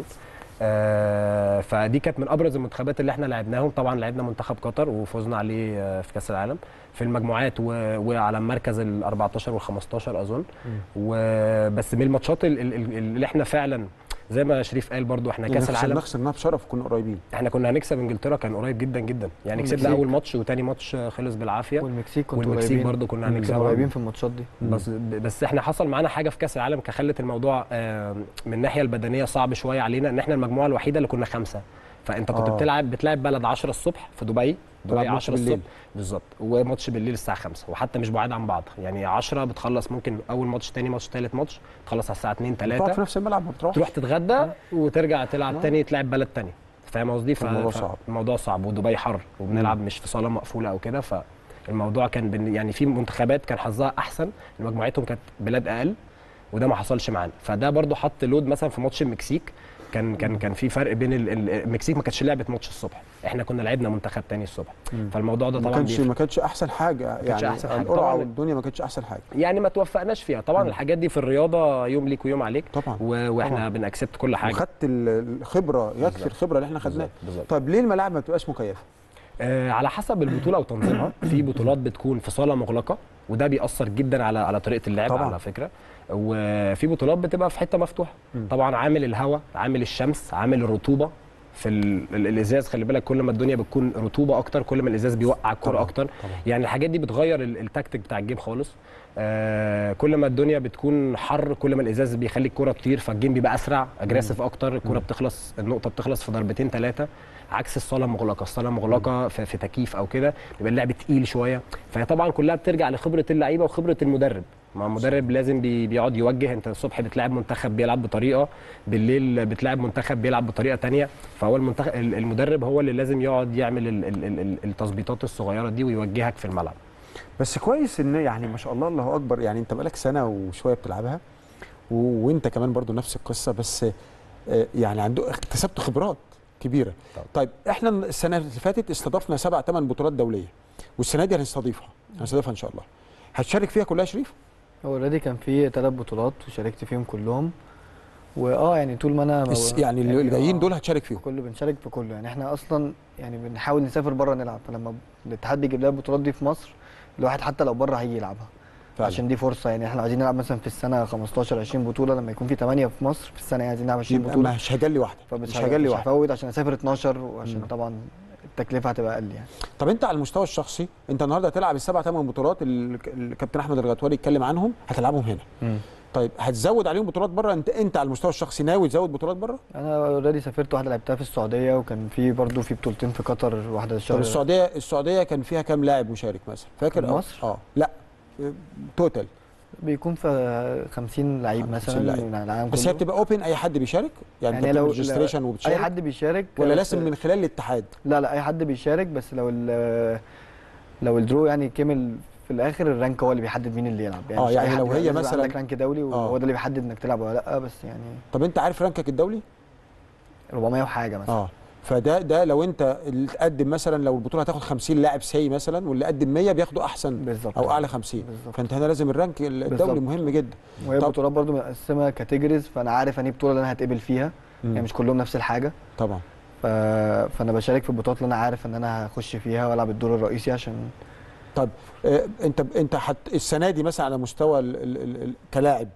فدي كانت من ابرز المنتخبات اللي احنا لعبناهم. طبعا لعبنا منتخب قطر وفوزنا عليه في كاس العالم في المجموعات، وعلى المركز ال 14 وال 15 اظن. وبس من الماتشات اللي احنا فعلا زي ما شريف قال برضو، احنا كاس العالم خسرناها بشرف، كنا قريبين. احنا كنا هنكسب انجلترا، كان قريب جدا جدا يعني، كسبنا اول ماتش وتاني ماتش خلص بالعافيه. والمكسيك برضو كنا هنكسبها، قريبين في الماتشات دي. بس احنا حصل معانا حاجه في كاس العالم خلت الموضوع من الناحيه البدنيه صعب شويه علينا، ان احنا المجموعه الوحيده اللي كنا 5، فانت كنت بتلعب بلد 10 الصبح في دبي 10 الصبح بالظبط، وماتش بالليل الساعه 5، وحتى مش بعاد عن بعض يعني 10 بتخلص ممكن اول ماتش، تاني ماتش، تالت ماتش تخلص على الساعه 2 3 في نفس الملعب، تروح تتغدى وترجع تلعب تاني، تلعب بلد تاني. فاهم قصدي؟ الموضوع صعب، ودبي حر وبنلعب مش في صاله مقفوله او كده، فالموضوع كان يعني في منتخبات كان حظها احسن، مجموعتهم كانت بلاد اقل، وده ما حصلش معانا. فده برضو حط لود مثلا في ماتش المكسيك، كان في فرق بين المكسيك ما كانتش لعبت ماتش الصبح، احنا كنا لعبنا منتخب تاني الصبح. فالموضوع ده طبعا ما كانتش احسن حاجه يعني، القرعه والدنيا ما كانتش احسن حاجه يعني، ما توفقناش فيها طبعا. الحاجات دي في الرياضه يوم ليك ويوم عليك طبعا، واحنا بنأكسبت كل حاجه، وخدت الخبره، يكفي الخبره اللي احنا خدناها. طيب ليه الملاعب ما بتبقاش مكيفه؟ على حسب البطوله وتنظيمها. في بطولات بتكون في صاله مغلقه وده بيأثر جدا على طريقه اللعب طبعا. على فكره. وفي بطولات بتبقى في حته مفتوحه. طبعا عامل الهواء، عامل الشمس، عامل الرطوبه في الازاز. خلي بالك كل ما الدنيا بتكون رطوبه اكتر كل ما الازاز بيوقع الكره اكتر. يعني الحاجات دي بتغير التكتيك بتاع الجيم خالص. كل ما الدنيا بتكون حر كل ما الازاز بيخلي الكره تطير، فالجيم بيبقى اسرع اجريسيف اكتر. الكره بتخلص، النقطه بتخلص في ضربتين ثلاثه، عكس الصاله المغلقه. الصاله المغلقه في تكييف او كده بيبقى اللعب تقيل شويه. فهي طبعا كلها بترجع لخبره اللعيبه وخبره المدرب. ما المدرب لازم بيقعد يوجه. انت الصبح بتلعب منتخب بيلعب بطريقه، بالليل بتلعب منتخب بيلعب بطريقه ثانيه. فهو المدرب هو اللي لازم يقعد يعمل التظبيطات الصغيره دي ويوجهك في الملعب. بس كويس ان يعني ما شاء الله الله اكبر، يعني انت بقالك سنه وشويه بتلعبها وانت كمان برضو نفس القصه، بس يعني اكتسبت خبرات كبيره. طيب احنا السنه اللي فاتت استضفنا 7 8 بطولات دوليه، والسنه دي هنستضيفها ان شاء الله. هتشارك فيها كلها يا شريف؟ هو اوريدي كان في 3 بطولات وشاركت فيهم كلهم. يعني طول ما انا يعني اللي جايين دول هتشارك فيهم؟ كله بنشارك في كله. يعني احنا اصلا يعني بنحاول نسافر بره نلعب، فلما الاتحاد بيجيب لنا البطولات دي في مصر الواحد حتى لو بره هيجي يلعبها فعلا. عشان دي فرصه. يعني احنا عايزين نلعب مثلا في السنه 15 20 بطوله، لما يكون في 8 في مصر في السنه عايزين نلعب 20 بطوله. مش هجلي واحده، مش هجلي واحده، هفوت عشان اسافر 12 وعشان طبعا التكلفه هتبقى اقل يعني. طب انت على المستوى الشخصي، انت النهارده هتلعب ال7 8 بطولات اللي الكابتن احمد الغطواري اتكلم عنهم، هتلعبهم هنا. طيب هتزود عليهم بطولات بره؟ انت على المستوى الشخصي ناوي تزود بطولات بره؟ انا اوريدي سافرت واحده لعبتها في السعوديه، وكان في برضه في بطولتين في قطر، واحده الشهر. طب السعوديه كان فيها كام لاعب مشارك مثلا فاكر؟ مصر؟ لا توتال بيكون في 50 لعيب مثلا. بس هي بتبقى اوبن، اي حد بيشارك يعني لو ريجستريشن وبتشارك؟ اي حد بيشارك ولا لازم من خلال الاتحاد؟ لا اي حد بيشارك، بس لو الدرو يعني كمل في الاخر الرانك هو اللي بيحدد مين اللي يلعب. يعني لو هي مثلا عندك رانك دولي وهو ده اللي بيحدد انك تلعب ولا لا. بس يعني طب انت عارف رانكك الدولي 400 وحاجه مثلا. فده لو انت اللي تقدم مثلا، لو البطوله هتاخد 50 لاعب مثلا، واللي قدم 100 بياخدوا احسن بالزبط. او اعلى 50 فانت هنا لازم الرانك الدولي مهم جدا. وهي البطولات برضو مقسمه كاتيجوريز، فانا عارف انهي بطوله اللي انا هتقبل فيها. يعني مش كلهم نفس الحاجه طبعا. فانا بشارك في البطولات اللي انا عارف ان انا هخش فيها والعب الدور الرئيسي عشان. طب انت السنه دي مثلا على مستوى كلاعب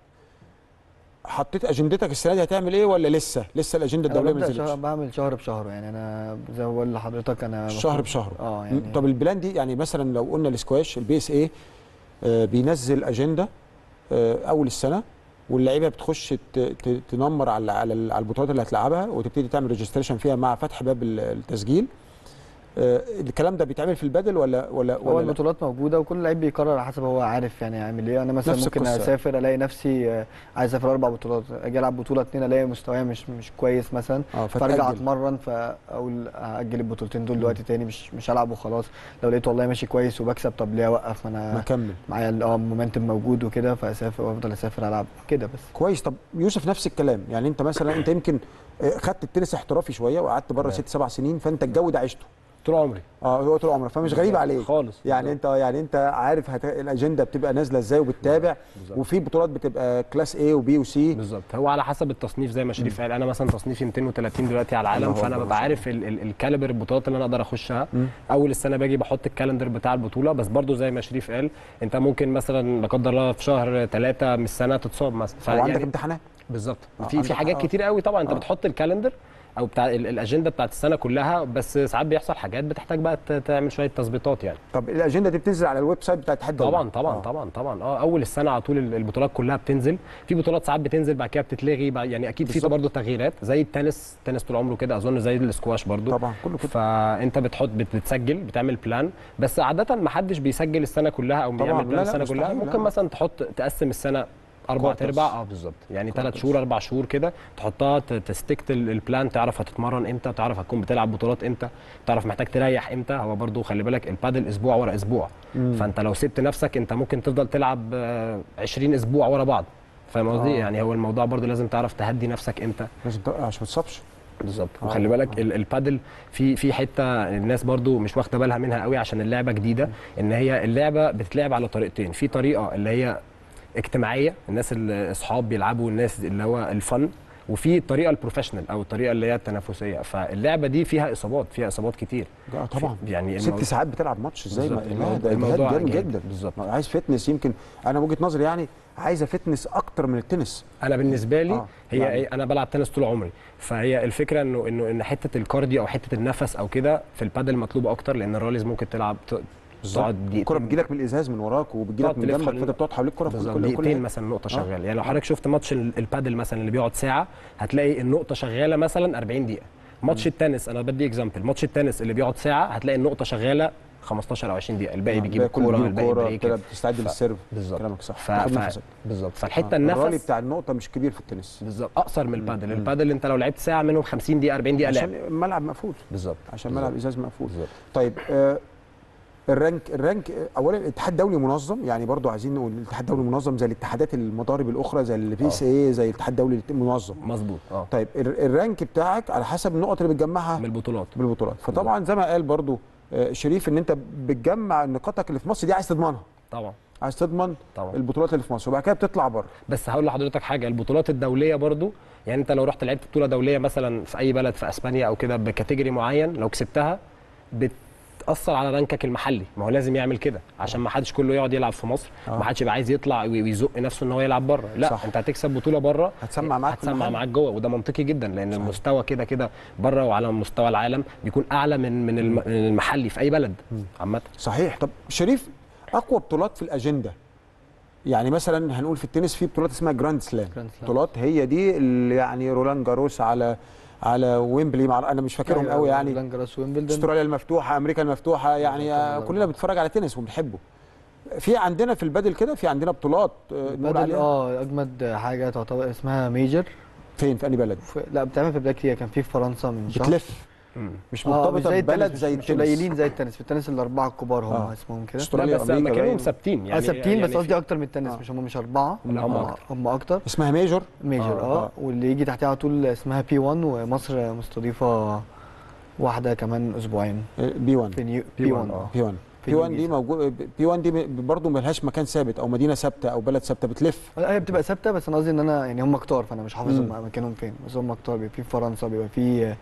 حطيت اجندتك السنه دي هتعمل ايه، ولا لسه الاجنده الدوليه ما نزلتش؟ بعمل شهر بشهر. يعني انا زي ما بقول لحضرتك انا شهر بشهر. يعني طب البلان دي يعني مثلا لو قلنا الاسكواش البي اس اي بينزل اجنده اول السنه، واللعيبه بتخش تنمر على البطولات اللي هتلعبها وتبتدي تعمل ريجستريشن فيها مع فتح باب التسجيل. الكلام ده بيتعمل في البدل ولا هو البطولات موجوده وكل لعيب بيقرر على حسب هو عارف يعني يعمل ايه. انا مثلا ممكن اسافر الاقي نفسي عايز اسافر 4 بطولات، اجي العب بطوله 2 الاقي مستواي مش كويس مثلا، فارجع اتمرن فاقول اجل البطولتين دول دلوقتي تاني مش هلعب وخلاص. لو لقيت والله ماشي كويس وبكسب طب ليه اوقف؟ ما انا مكمل معايا المومنتم موجود وكده، فاسافر وافضل اسافر العب كده بس. كويس. طب يوسف نفس الكلام، يعني انت مثلا انت يمكن خدت التنس احترافي شويه وقعدت بره 6 7 سنين، فانت الجو ده عشته طول عمري. هو طول عمرك، فمش غريب عليك خالص. يعني انت عارف الاجنده بتبقى نازله ازاي وبتتابع، وفي بطولات بتبقى كلاس A وبي وسي. بالظبط. هو على حسب التصنيف زي ما شريف قال. انا مثلا تصنيفي 230 دلوقتي على العالم، فانا ببقى عارف الكاليبر البطولات اللي انا اقدر اخشها. اول السنه باجي بحط الكالندر بتاع البطوله، بس برضو زي ما شريف قال انت ممكن مثلا لا قدر الله في شهر 3 من السنه تتصاب مثلا، او عندك امتحانات. بالظبط. في حاجات كتير قوي طبعا. انت بتحط الكالندر او بتاع الاجنده بتاعت السنه كلها، بس ساعات بيحصل حاجات بتحتاج بقى تعمل شويه تظبيطات يعني. طب الاجنده دي بتنزل على الويب سايت بتاع الاتحاد الدولي؟ طبعا. اول السنه على طول البطولات كلها بتنزل. في بطولات ساعات بتنزل بعد كده بتتلغي يعني اكيد في برضه تغييرات زي التنس طول عمره كده اظن، زي الاسكواش برضه طبعا كله كده. فانت بتسجل بتعمل بلان، بس عاده ما حدش بيسجل السنه كلها او بيعمل بلان السنه كلها. ممكن مثلا تقسم السنه 4/4 بالظبط، يعني 3 شهور 4 شهور كده تحطها تستكت البلان، تعرف هتتمرن امتى، تعرف هتكون بتلعب بطولات امتى، تعرف محتاج تريح امتى. هو برضو خلي بالك البادل اسبوع ورا اسبوع، فانت لو سبت نفسك انت ممكن تفضل تلعب 20 اسبوع ورا بعض. فاهم قصدي؟ يعني هو الموضوع برضو لازم تعرف تهدي نفسك امتى عشان ما تتصابش. بالظبط. وخلي بالك البادل في حته الناس برضو مش واخده بالها منها قوي عشان اللعبه جديده، ان هي اللعبه بتتلعب على طريقتين. في طريقه اللي هي اجتماعيه، الناس الاصحاب بيلعبوا، الناس اللي هو الفن، وفي الطريقه البروفيشنال او الطريقه اللي هي التنافسيه. فاللعبه دي فيها اصابات كتير طبعا. يعني 6 ساعات بتلعب ماتش ازاي؟ ده الموضوع جامد جامد جدا بالظبط. عايز فتنس. يمكن انا وجهه نظري يعني عايزه فتنس اكتر من التنس. انا بالنسبه لي هي يعني انا بلعب تنس طول عمري، فهي الفكره ان حته الكارديو او حته النفس او كده في البادل مطلوبه اكتر، لان الراليز ممكن تلعب تقعد دقيقتين، الكره بتجيلك من الازاز من وراك وبتجيلك من جنبك، فانت بتقعد حواليك الكره في كل دقيقتين مثلا النقطه شغاله. يعني لو حضرتك شفت ماتش البادل مثلا اللي بيقعد ساعه هتلاقي النقطه شغاله مثلا 40 دقيقه. ماتش التنس انا بدي اكزامبل، ماتش التنس اللي بيقعد ساعه هتلاقي النقطه شغاله 15 او 20 دقيقه، الباقي بيجيب الكوره والباقي بريك، بتستعد للسيرف. بالظبط كلامك صح. بالظبط. فالحته النفس الرالي بتاع النقطه مش كبير في التنس، بالظبط، اقصر من البادل. البادل انت لو لعبت ساعه منهم 50 دقيقه 40 دقيقه عشان الملعب مقفول. بالظبط، عشان ملعب ازاز مقفول. بالظبط. طيب الرانك اولا الاتحاد الدولي منظم، يعني برضو عايزين نقول الاتحاد الدولي منظم زي الاتحادات المضارب الاخرى زي البي سي اي زي الاتحاد الدولي منظم. مظبوط. طيب الرانك بتاعك على حسب النقط اللي بتجمعها من البطولات. فطبعا زي ما قال برضو شريف ان انت بتجمع نقاطك اللي في مصر دي عايز تضمنها. طبعا عايز تضمن طبعا البطولات اللي في مصر وبعد كده بتطلع بره. بس هقول لحضرتك حاجه، البطولات الدوليه برضو يعني انت لو رحت لعبت بطوله دوليه مثلا في اي بلد في اسبانيا او كده بكاتيجوري معين، لو كسبتها بتاثر على رانكك المحلي. ما هو لازم يعمل كده عشان ما حدش كله يقعد يلعب في مصر، ما حدش يبقى عايز يطلع ويزق نفسه ان هو يلعب بره. لا صح. انت هتكسب بطوله بره هتسمع معاك جوه، وده منطقي جدا لان صح. المستوى كده بره وعلى مستوى العالم بيكون اعلى من المحلي في اي بلد عامه. صحيح. طب شريف، اقوى بطولات في الاجنده يعني مثلا هنقول في التنس في بطولات اسمها جراند سلام. بطولات هي دي اللي يعني رولان جاروس على ويمبلي، انا مش فاكرهم قوي يعني، رولان جاروس، ويمبلدون، استراليا المفتوحه، امريكا المفتوحه، يعني كلنا بنتفرج على تنس وبنحبه. في عندنا في البادل كده في عندنا بطولات نقول عليها اجمد حاجه تعتبر اسمها ميجر. فين في انهي بلد؟ لا بتعمل في بلاد كتير، كان في فرنسا من شهر. بتلف مش مرتبطه ببلد زي التنس، مش قليلين زي التنس. في التنس الاربعه الكبار هم اسمهم كده، استراليا بس مكانهم ثابتين يعني ثابتين، بس قصدي اكتر من التنس. مش اربعه، هم اكتر. اسمها ميجر واللي يجي تحتها على طول اسمها بي 1، ومصر مستضيفه واحده كمان اسبوعين. بي 1 بي 1 بي 1 دي موجود. بي 1 دي برضه ما لهاش مكان ثابت او مدينه ثابته او بلد ثابته، بتلف. لا هي بتبقى ثابته، بس انا قصدي ان انا يعني هم كتار، فانا مش حافظ مكانهم فين، بس هم كتار. بيبقى في فرنسا، بيبقى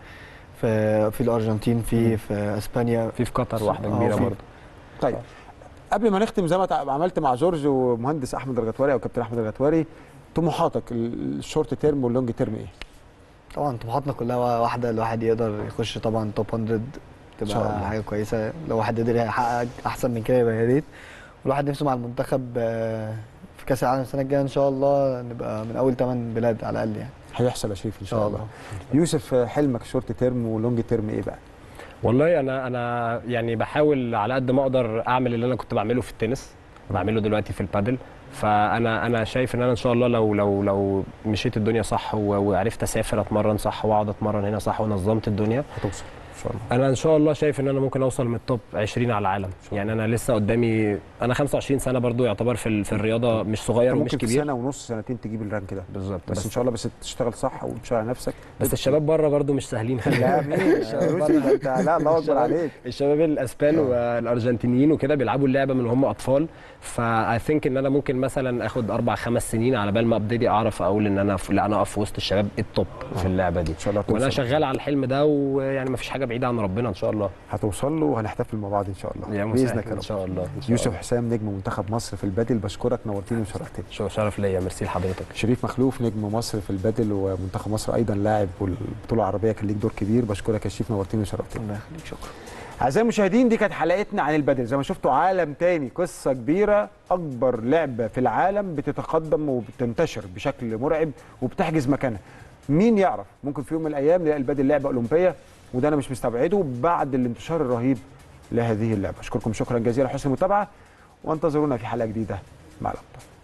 في الارجنتين، في اسبانيا، في قطر واحده كبيره برضه. طيب قبل ما نختم، زي ما عملت مع جورج ومهندس احمد الغتواري او كابتن احمد الغتواري، طموحاتك الشورت تيرم واللونج تيرم ايه؟ طبعا طموحاتنا كلها واحده، الواحد يقدر يخش طبعا توب 100 تبقى حاجه كويسه. لو واحد قدر يحقق احسن من كده يبقى يا ريت. والواحد نفسه مع المنتخب في كاس العالم السنه الجايه ان شاء الله نبقى من اول 8 بلاد على الاقل يعني. هيحصل يا شريف ان شاء الله. يوسف، حلمك شورت تيرم ولونج تيرم ايه بقى؟ والله انا يعني بحاول على قد ما اقدر اعمل اللي انا كنت بعمله في التنس بعمله دلوقتي في البادل. فانا شايف ان انا ان شاء الله لو مشيت الدنيا صح وعرفت اسافر اتمرن صح واقعد اتمرن هنا صح ونظمت الدنيا هتوصل ان شاء الله. انا ان شاء الله شايف ان انا ممكن اوصل من التوب 20 على العالم. يعني انا لسه قدامي، انا 25 سنه برضو يعتبر في الرياضه مش صغير ومش كبير. ممكن في سنه ونص سنتين تجيب الرانك ده بالظبط. بس ان شاء الله بس تشتغل صح وتشتغل على نفسك. بس الشباب بره برضو مش سهلين. لا لا الله اكبر عليك. الشباب الاسبان والارجنتينيين وكده بيلعبوا اللعبه من وهم اطفال. فاي ثينك ان انا ممكن مثلا اخد 4-5 سنين على بال ما ابتدي اعرف اقول ان انا اقف في وسط الشباب التوب في اللعبه دي. ان شاء الله وانا شغال على الحلم ده، ويعني ما فيش حاجه بعيده عن ربنا ان شاء الله. هتوصل له وهنحتفل مع بعض ان شاء الله باذنك ان شاء الله. يوسف حسام نجم منتخب مصر في البادل، بشكرك، نورتني وشرفتني. شرف ليا، ميرسي لحضرتك. شريف مخلوف نجم مصر في البادل ومنتخب مصر ايضا لاعب والبطوله العربيه كان ليك دور كبير، بشكرك يا شريف، نورتني وشرفتني. الله يخليك، شكرا. اعزائي المشاهدين، دي كانت حلقتنا عن البادل. زي ما شفتوا عالم تاني، قصه كبيره، اكبر لعبه في العالم بتتقدم وبتنتشر بشكل مرعب وبتحجز مكانها. مين يعرف ممكن في يوم من الايام نلاقي البادل لعبه اولمبيه، وده انا مش مستبعده بعد الانتشار الرهيب لهذه اللعبه. اشكركم شكرا جزيلا لحسن المتابعه، وانتظرونا في حلقه جديده مع الابطال.